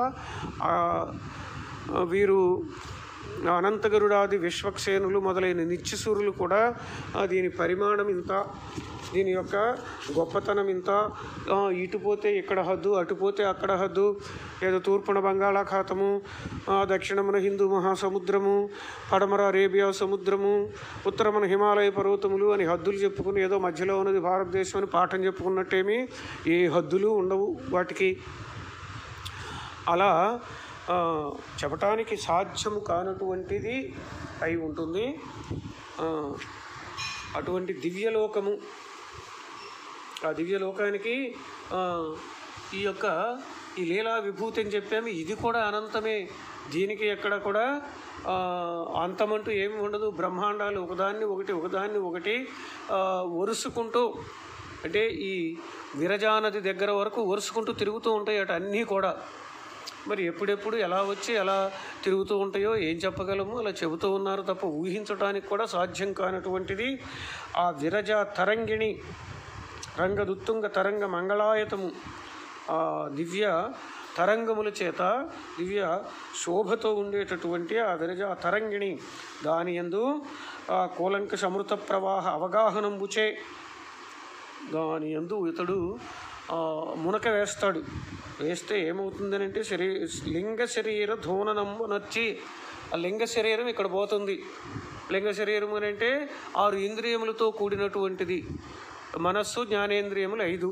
వీరు అనంతగరుడాది విశ్వక్సేనులు మొదలైన నిత్యసూరులు కూడా దీని పరిమాణం ఇంత, దీని యొక్క గొప్పతనం ఇంత, ఇటుపోతే ఇక్కడ హద్దు, అటుపోతే అక్కడ హద్దు, ఏదో తూర్పున బంగాళాఖాతము, దక్షిణమున హిందూ మహాసముద్రము, పడమర అరేబియా సముద్రము, ఉత్తరమున హిమాలయ పర్వతములు అని హద్దులు చెప్పుకుని ఏదో మధ్యలో ఉన్నది భారతదేశం అని పాఠం చెప్పుకున్నట్టేమీ ఏ హద్దులు ఉండవు వాటికి. అలా చెప్పటానికి సాధ్యము కానటువంటిది అయి ఉంటుంది అటువంటి దివ్యలోకము. ఆ దివ్యలోకానికి ఈ యొక్క ఈ లీలా విభూతి అని చెప్పాము. ఇది కూడా అనంతమే. దీనికి ఎక్కడ కూడా అంతమంటూ ఏమి ఉండదు. బ్రహ్మాండాలు ఒకదాన్ని ఒకటి వరుసుకుంటూ, అంటే ఈ విరజానది దగ్గర వరకు వరుసుకుంటూ తిరుగుతూ ఉంటాయి అటు అన్నీ కూడా. మరి ఎప్పుడెప్పుడు ఎలా వచ్చి ఎలా తిరుగుతూ ఉంటాయో ఏం చెప్పగలము? అలా చెబుతూ ఉన్నారు తప్ప ఊహించడానికి కూడా సాధ్యం కానటువంటిది ఆ విరజ తరంగిణి రంగదుత్తుంగ తరంగ మంగళాయతము. ఆ దివ్య తరంగముల చేత దివ్య శోభతో ఉండేటటువంటి ఆ విరజ తరంగిణి దాని యందు ఆ కూలంకష అమృత ప్రవాహ అవగాహనంబుచే దాని యందు ఇతడు మునక వేస్తాడు. వేస్తే ఏమవుతుందని అంటే లింగ శరీర ధూననంబు నచ్చి ఆ లింగ శరీరం ఇక్కడ పోతుంది. లింగ శరీరం అని అంటే 6 ఇంద్రియములతో కూడినటువంటిది. మనస్సు, జ్ఞానేంద్రియములు 5.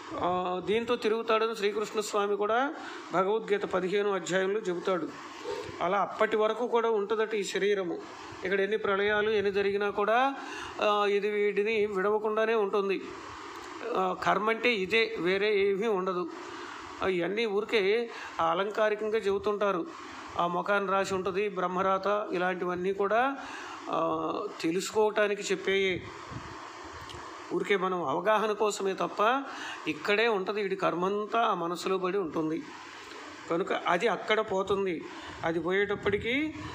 దీంతో తిరుగుతాడని శ్రీకృష్ణ స్వామి కూడా భగవద్గీత 15వ అధ్యాయంలో చెబుతాడు. అలా అప్పటి వరకు కూడా ఉంటుందట ఈ శరీరము. ఇక్కడ ఎన్ని ప్రళయాలు ఎన్ని జరిగినా కూడా ఇది వీటిని విడవకుండానే ఉంటుంది. కర్మ అంటే ఇదే, వేరే ఏమీ ఉండదు. ఇవన్నీ ఊరికే అలంకారికంగా చెబుతుంటారు. ఆ ముఖాన్ని రాసి ఉంటుంది బ్రహ్మరాత, ఇలాంటివన్నీ కూడా తెలుసుకోవటానికి చెప్పేయే, ఊరికే మనం అవగాహన కోసమే తప్ప ఇక్కడే ఉంటుంది. వీడి కర్మంతా ఆ మనసులో పడి ఉంటుంది కనుక అది అక్కడ పోతుంది. అది పోయేటప్పటికీ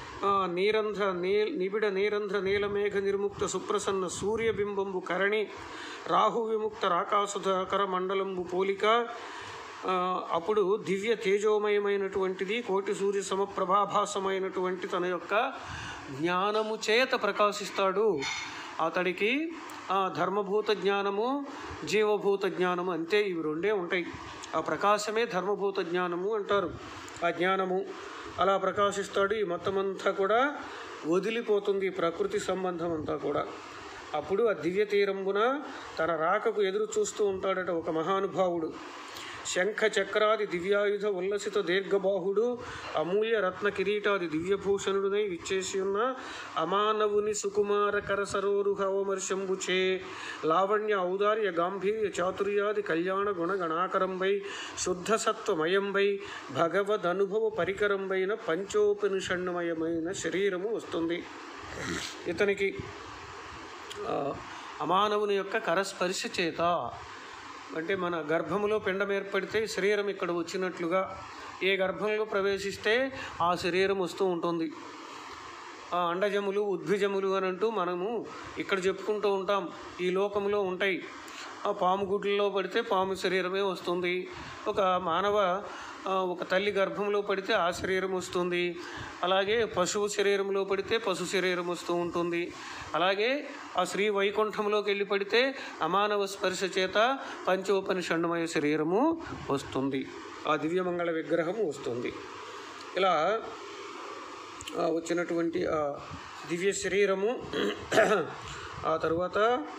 నిబిడ నీరంధ్ర నీలమేఘ నిర్ముక్త సుప్రసన్న సూర్యబింబంబు కరణి రాహు విముక్త రాకాసుధకర మండలంబు పోలిక. అప్పుడు దివ్య తేజోమయమైనటువంటిది, కోటి సూర్య సమప్రభాభాసమైనటువంటి తన యొక్క జ్ఞానము చేత ప్రకాశిస్తాడు. అతడికి ధర్మభూత జ్ఞానము, జీవభూత జ్ఞానము, అంతే, ఇవి రెండే ఉంటాయి. ఆ ప్రకాశమే ధర్మభూత జ్ఞానము అంటారు. ఆ జ్ఞానము అలా ప్రకాశిస్తాడు. ఈ మొత్తం అంతా కూడా వదిలిపోతుంది, ప్రకృతి సంబంధం అంతా కూడా. అప్పుడు ఆ దివ్య తీరంబున తన రాకకు ఎదురు చూస్తూ ఉంటాడట ఒక మహానుభావుడు. శంఖ చక్రాది దివ్యాయుధ ఉల్లసిత దీర్ఘబాహుడు, అమూల్య రత్న కిరీటాది దివ్యభూషణుడునై విచ్చేసి ఉన్న అమానవుని సుకుమార కరసరోరుహ అవమర్శంబుచే లావణ్య ఔదార్య గాంభీర్య చాతుర్యాది కళ్యాణ గుణగణాకరంబై శుద్ధ సత్వమయంబై భగవదనుభవ పరికరంబైన పంచోపనిషణ్మయమైన శరీరము వస్తుంది. ఇతనికి అమానవుని యొక్క కరస్పర్శ చేత, అంటే మన గర్భములో పిండం ఏర్పడితే శరీరం ఇక్కడ వచ్చినట్లుగా, ఏ గర్భంలో ప్రవేశిస్తే ఆ శరీరం వస్తూ ఉంటుంది. అండజములు ఉద్భిజములు అని అంటూ మనము ఇక్కడ చెప్పుకుంటూ ఉంటాం. ఈ లోకంలో ఉంటాయి. పాము గుడ్లలో పడితే పాము శరీరమే వస్తుంది. ఒక మానవ ఒక తల్లి గర్భంలో పడితే ఆ శరీరం వస్తుంది. అలాగే పశువు శరీరంలో పడితే పశు శరీరం వస్తూ ఉంటుంది. అలాగే ఆ శ్రీ వైకుంఠంలోకి వెళ్ళి పడితే అమానవ స్పర్శ చేత పంచోపనిషణ్మయ శరీరము వస్తుంది, ఆ దివ్యమంగళ విగ్రహము వస్తుంది. ఇలా వచ్చినటువంటి ఆ దివ్య శరీరము ఆ తర్వాత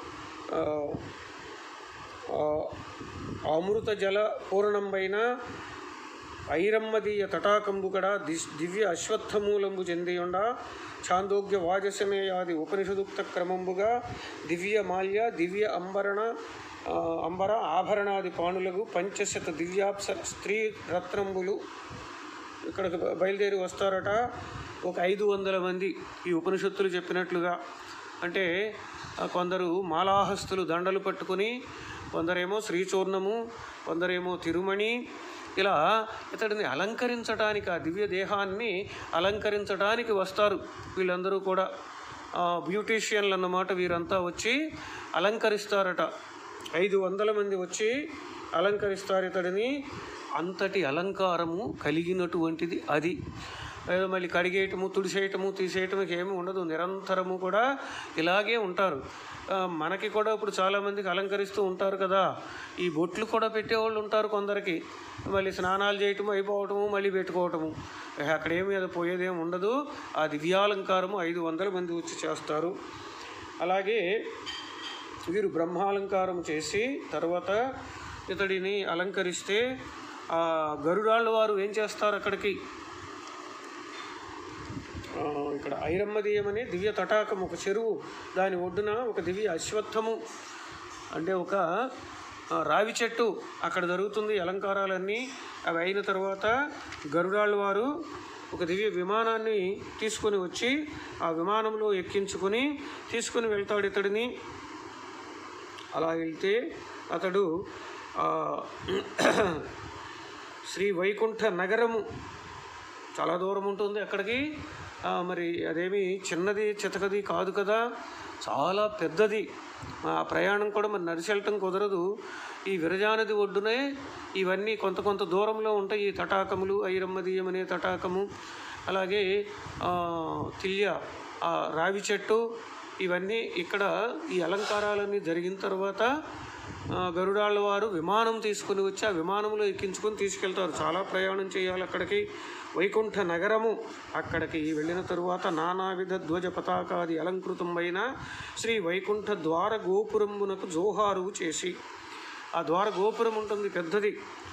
అమృత జల పూర్ణంబైన ఐరమ్మదీయ తటాకంబు కడ దివ్య అశ్వత్థమూలంబు చెందియుండ ఛాందోగ్య వాజసమేయాది ఉపనిషదుక్త క్రమంబుగా దివ్య మాల్య దివ్య అంబర ఆభరణాది పాణులకు పంచశత దివ్యాప్సర స్త్రీ రత్నంబులు ఇక్కడికి బయలుదేరి వస్తారట. ఒక 500 మంది ఈ ఉపనిషత్తులు చెప్పినట్లుగా. అంటే కొందరు మాలాహస్తులు దండలు పట్టుకుని, కొందరేమో శ్రీచూర్ణము, కొందరేమో తిరుమణి, ఇలా ఇతడిని అలంకరించడానికి, ఆ దివ్య దేహాన్ని అలంకరించడానికి వస్తారు. వీళ్ళందరూ కూడా బ్యూటీషియన్లు అన్నమాట. వీరంతా వచ్చి అలంకరిస్తారట. 500 మంది వచ్చి అలంకరిస్తారు ఇతడిని. అంతటి అలంకారము కలిగినటువంటిది అది. మళ్ళీ కడిగేయటము, తుడిసేయటము, తీసేయటము ఏమి ఉండదు. నిరంతరము కూడా ఇలాగే ఉంటారు. మనకి కూడా ఇప్పుడు చాలామందికి అలంకరిస్తూ ఉంటారు కదా. ఈ బొట్లు కూడా పెట్టేవాళ్ళు ఉంటారు కొందరికి. మళ్ళీ స్నానాలు చేయటము, అయిపోవటము, మళ్ళీ పెట్టుకోవటము. అక్కడేమీ అది పోయేదేమి ఉండదు. ఆ దివ్యాలంకారము 500 మంది వచ్చి చేస్తారు. అలాగే వీరు బ్రహ్మాలంకారం చేసి తర్వాత ఇతడిని అలంకరిస్తే గరుడాళ్ళ వారు ఏం చేస్తారు అక్కడికి, ఇక్కడ ఐరమ్మదీయం అనే దివ్య తటాకం, ఒక చెరువు, దాని ఒడ్డున ఒక దివ్య అశ్వత్థము అంటే ఒక రావి చెట్టు అక్కడ జరుగుతుంది అలంకారాలన్నీ. అవి అయిన తర్వాత గరుడాళ్ళ వారు ఒక దివ్య విమానాన్ని తీసుకొని వచ్చి ఆ విమానంలో ఎక్కించుకొని తీసుకొని వెళ్తాడు ఇతడిని. అలా వెళ్తే అతడు శ్రీ వైకుంఠ నగరము చాలా దూరం ఉంటుంది అక్కడికి. మరి అదేమి చిన్నది చితకది కాదు కదా, చాలా పెద్దది. ఆ ప్రయాణం కూడా మరి నడిచి వెళ్ళటం కుదరదు. ఈ విరజానది ఒడ్డునే ఇవన్నీ కొంత కొంత దూరంలో ఉంటాయి. ఈ తటాకములు, ఐరమ్మదీయం అనే తటాకము, అలాగే తిల్య రావి చెట్టు, ఇవన్నీ ఇక్కడ ఈ అలంకారాలన్నీ జరిగిన తర్వాత గరుడాళ్ళ వారు విమానం తీసుకుని వచ్చి ఆ విమానంలో ఎక్కించుకొని తీసుకెళ్తారు. చాలా ప్రయాణం చేయాలి అక్కడికి. వైకుంఠ నగరము, అక్కడికి వెళ్ళిన తరువాత నానావిధ ధ్వజ పతాకాది అలంకృతమైన శ్రీ వైకుంఠ ద్వార గోపురమునకు జోహారు చేసి, ఆ ద్వార గోపురం ఉంటుంది పెద్దది.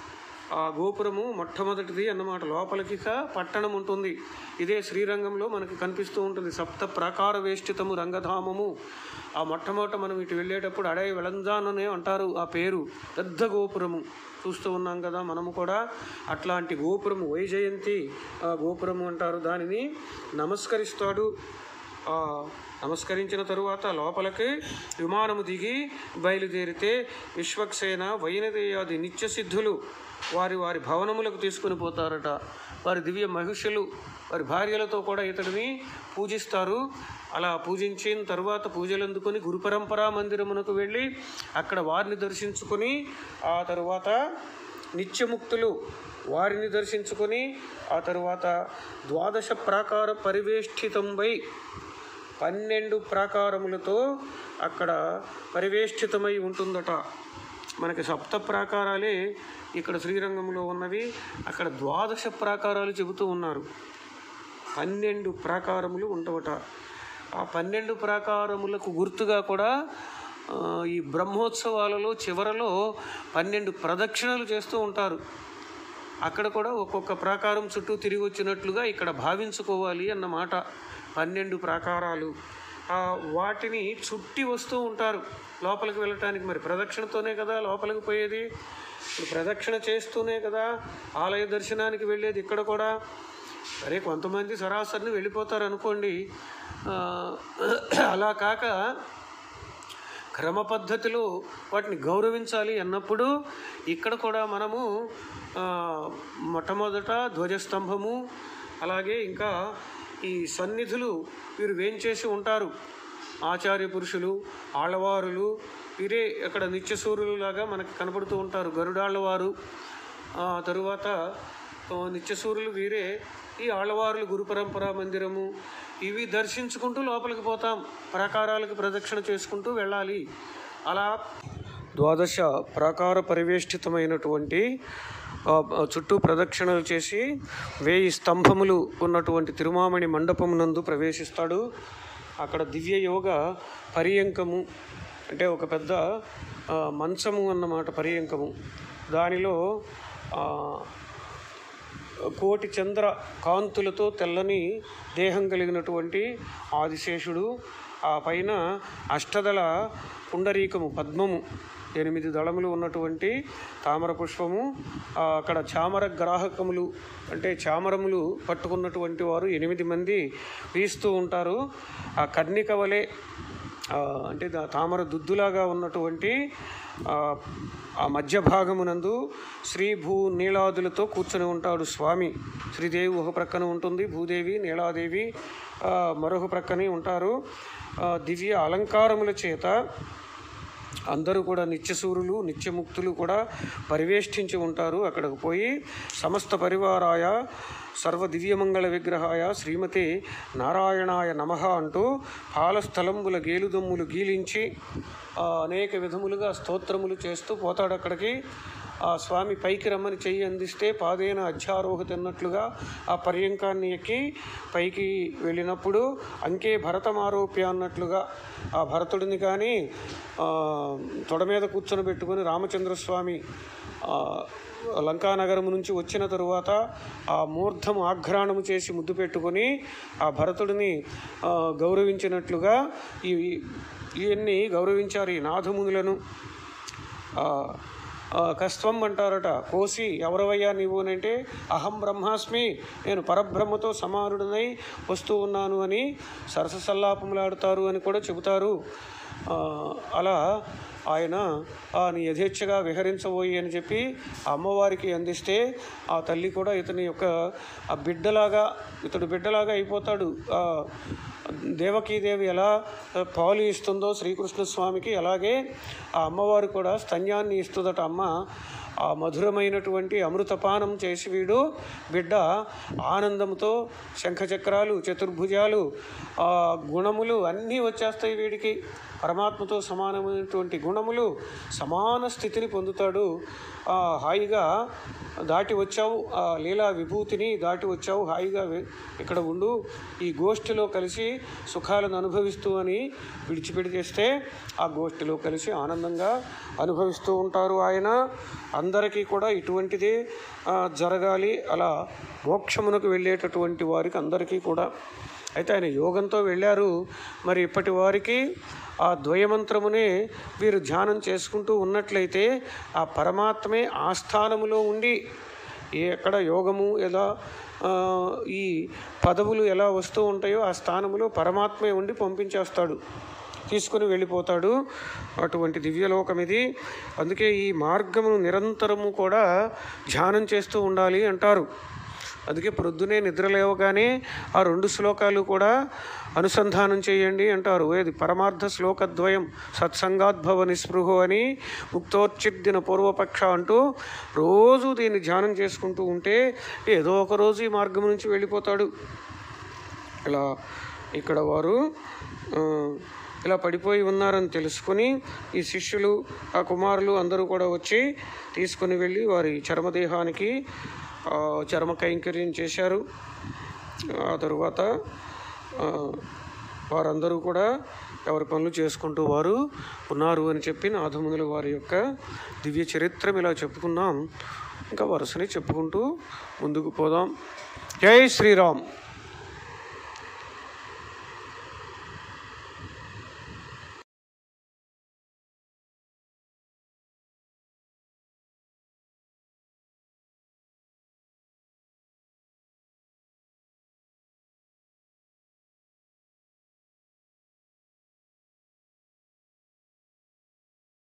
ఆ గోపురము మొట్టమొదటిది అన్నమాట. లోపలికి పట్టణం ఉంటుంది. ఇదే శ్రీరంగంలో మనకి కనిపిస్తూ ఉంటుంది. సప్త ప్రాకార వేష్టితము రంగధామము. ఆ మొట్టమొదట మనం ఇటు వెళ్ళేటప్పుడు అడై వెలంజాననే అంటారు ఆ పేరు. పెద్ద గోపురము చూస్తూ ఉన్నాం కదా మనము కూడా. అట్లాంటి గోపురము వైజయంతి గోపురము అంటారు. దానిని నమస్కరిస్తాడు. నమస్కరించిన తరువాత లోపలికి విమానము దిగి బయలుదేరితే విశ్వక్సేన వైనదేయాది నిత్యసిద్ధులు వారి వారి భవనములకు తీసుకుని పోతారట. వారి దివ్య మహిషులు వారి భార్యలతో కూడా ఇతడిని పూజిస్తారు. అలా పూజించిన తరువాత పూజలు అందుకొని గురు పరంపరా మందిరమునకు వెళ్ళి అక్కడ వారిని దర్శించుకొని ఆ తరువాత నిత్యముక్తులు వారిని దర్శించుకొని ఆ తరువాత 12 ప్రాకార పరివేష్టితంపై 12 ప్రాకారములతో అక్కడ పరివేష్టితమై ఉంటుందట. మనకి సప్త ప్రాకారాలే ఇక్కడ శ్రీరంగంలో ఉన్నవి. అక్కడ 12 ప్రాకారాలు చెబుతూ ఉన్నారు. 12 ప్రాకారములు ఉండవట. ఆ 12 ప్రాకారములకు గుర్తుగా కూడా ఈ బ్రహ్మోత్సవాలలో చివరలో 12 ప్రదక్షిణలు చేస్తూ ఉంటారు. అక్కడ కూడా ఒక్కొక్క ప్రాకారం చుట్టూ తిరిగి వచ్చినట్లుగా ఇక్కడ భావించుకోవాలి అన్నమాట. 12 ప్రాకారాలు వాటిని చుట్టి వస్తూ ఉంటారు లోపలికి వెళ్ళటానికి. మరి ప్రదక్షిణతోనే కదా లోపలికి పోయేది. ఇప్పుడు ప్రదక్షిణ చేస్తూనే కదా ఆలయ దర్శనానికి వెళ్ళేది. ఇక్కడ కూడా సరే కొంతమంది సరాసరిని వెళ్ళిపోతారు అనుకోండి. అలా కాక క్రమ పద్ధతిలో వాటిని గౌరవించాలి అన్నప్పుడు ఇక్కడ కూడా మనము మొట్టమొదట ధ్వజస్తంభము, అలాగే ఇంకా ఈ సన్నిధులు వీరు వేంచేసి ఉంటారు. ఆచార్య పురుషులు, ఆళ్వారులు వీరే అక్కడ నిత్యసూరులాగా మనకు కనపడుతూ ఉంటారు. గరుడాళ్వారు, తరువాత నిత్యసూరులు వీరే. ఈ ఆళ్వారులు గురు పరంపరా మందిరము ఇవి దర్శించుకుంటూ లోపలికి పోతాం. ప్రాకారాలకు ప్రదక్షిణ చేసుకుంటూ వెళ్ళాలి. అలా 12 ప్రాకార పరివేష్టితమైనటువంటి చుట్టూ ప్రదక్షిణలు చేసి 1000 స్తంభములు ఉన్నటువంటి తిరుమామణి మండపమునందు ప్రవేశిస్తాడు. అక్కడ దివ్య యోగ పర్యంకము అంటే ఒక పెద్ద మంచము అన్నమాట. పర్యంకము దానిలో కోటి చంద్ర కాంతులతో తెల్లని దేహం కలిగినటువంటి ఆదిశేషుడు, ఆ పైన అష్టదళ పుండరీకము పద్మము 8 దళములు ఉన్నటువంటి తామర పుష్పము, అక్కడ చామర గ్రాహకములు అంటే చామరములు పట్టుకున్నటువంటి వారు 8 మంది వీస్తూ ఉంటారు. ఆ కర్ణిక వలె అంటే తామర దుద్దులాగా ఉన్నటువంటి ఆ మధ్య భాగమునందు శ్రీ భూ నీలాదులతో కూర్చొని ఉంటాడు స్వామి. శ్రీదేవి ఒక ప్రక్కన ఉంటుంది, భూదేవి నీలాదేవి మరొక ప్రక్కనే ఉంటారు. దివ్య అలంకారముల చేత అందరూ కూడా నిత్యసూరులు నిత్యముక్తులు కూడా పరివేష్టించి ఉంటారు. అక్కడికి పోయి సమస్త పరివారాయ సర్వ దివ్యమంగళ విగ్రహాయ శ్రీమతి నారాయణాయ నమః అంటూ పాలస్థలంబుల గేలుదమ్ములు గీలించి అనేక విధములుగా స్తోత్రములు చేస్తూ పోతాడు. అక్కడికి ఆ స్వామి పైకి రమ్మని చెయ్యి అందిస్తే పాదేన అధ్యారోహతి అన్నట్లుగా ఆ పర్యంకాన్ని ఎక్కి పైకి వెళ్ళినప్పుడు అంకే భరతమారోప్య అన్నట్లుగా ఆ భరతుడిని కానీ తొడ మీద కూర్చొని పెట్టుకొని రామచంద్రస్వామి లంకానగరం నుంచి వచ్చిన తరువాత ఆ మూర్ధము ఆఘ్రాణము చేసి ముద్దు పెట్టుకొని ఆ భరతుడిని గౌరవించినట్లుగా ఇవన్నీ గౌరవించారు ఈ నాథమునులను. కస్త్వం అంటారట. కోసి ఎవరవయ్యా నీవు అని అంటే అహం బ్రహ్మాస్మి, నేను పరబ్రహ్మతో సమానుడనై వస్తూ ఉన్నాను అని సరస సల్లాపములాడుతారు అని కూడా చెబుతారు. అలా ఆయన నీ యథేచ్ఛగా విహరించబోయి అని చెప్పి అమ్మవారికి అందిస్తే ఆ తల్లి కూడా ఇతని యొక్క ఇతడు బిడ్డలాగా అయిపోతాడు. దేవకీదేవి ఎలా పాలు ఇస్తుందో శ్రీకృష్ణ స్వామికి, అలాగే ఆ అమ్మవారు కూడా స్తన్యాన్ని ఇస్తుందట. అమ్మ ఆ మధురమైనటువంటి అమృతపానం చేసి వీడు బిడ్డ ఆనందంతో శంఖచక్రాలు చతుర్భుజాలు గుణములు అన్నీ వచ్చేస్తాయి వీడికి. పరమాత్మతో సమానమైనటువంటి గుణములు సమాన స్థితిని పొందుతాడు. హాయిగా దాటి వచ్చావు, ఆ లీలా విభూతిని దాటి వచ్చావు, హాయిగా ఇక్కడ ఉండు, ఈ గోష్ఠిలో కలిసి సుఖాలను అనుభవిస్తూ అని విడిచిపెడితేస్తే ఆ గోష్ఠిలో కలిసి ఆనందంగా అనుభవిస్తూ ఉంటారు. ఆయన అందరికీ కూడా ఇటువంటిదే జరగాలి, అలా మోక్షమునకు వెళ్ళేటటువంటి వారికి అందరికీ కూడా. అయితే ఆయన యోగంతో వెళ్ళారు. మరి ఇప్పటి వారికి ఆ ద్వయమంత్రమునే వీరు ధ్యానం చేసుకుంటూ ఉన్నట్లయితే ఆ పరమాత్మే ఆ స్థానములో ఉండి, ఎక్కడ యోగము ఎలా ఈ పదవులు ఎలా వస్తూ ఉంటాయో ఆ స్థానములో పరమాత్మే ఉండి పంపించేస్తాడు, తీసుకుని వెళ్ళిపోతాడు. అటువంటి దివ్యలోకం ఇది. అందుకే ఈ మార్గమును నిరంతరము కూడా ధ్యానం చేస్తూ ఉండాలి అంటారు. అందుకే ప్రొద్దునే నిద్ర లేవగానే ఆ 2 శ్లోకాలు కూడా అనుసంధానం చేయండి అంటారు. ఏది పరమార్థ శ్లోకద్వయం సత్సంగాద్భవ నిస్పృహో అని ముక్తోర్చిద్దిన పూర్వపక్ష అంటూ రోజు దీన్ని ధ్యానం చేసుకుంటూ ఉంటే ఏదో ఒక రోజు ఈ మార్గం నుంచి వెళ్ళిపోతాడు. ఇలా ఇక్కడ వారు ఇలా పడిపోయి ఉన్నారని తెలుసుకుని ఈ శిష్యులు, ఆ కుమారులు అందరూ కూడా వచ్చి తీసుకుని వెళ్ళి వారి చర్మదేహానికి చర్మ కైంకర్యం చేశారు. ఆ తరువాత వారందరూ కూడా ఎవరి పనులు చేసుకుంటూ వారు ఉన్నారు అని చెప్పి నాథమునుల వారి యొక్క దివ్య చరిత్రం ఇలా చెప్పుకున్నాం. ఇంకా వరుసని చెప్పుకుంటూ ముందుకు పోదాం. జై శ్రీరామ్.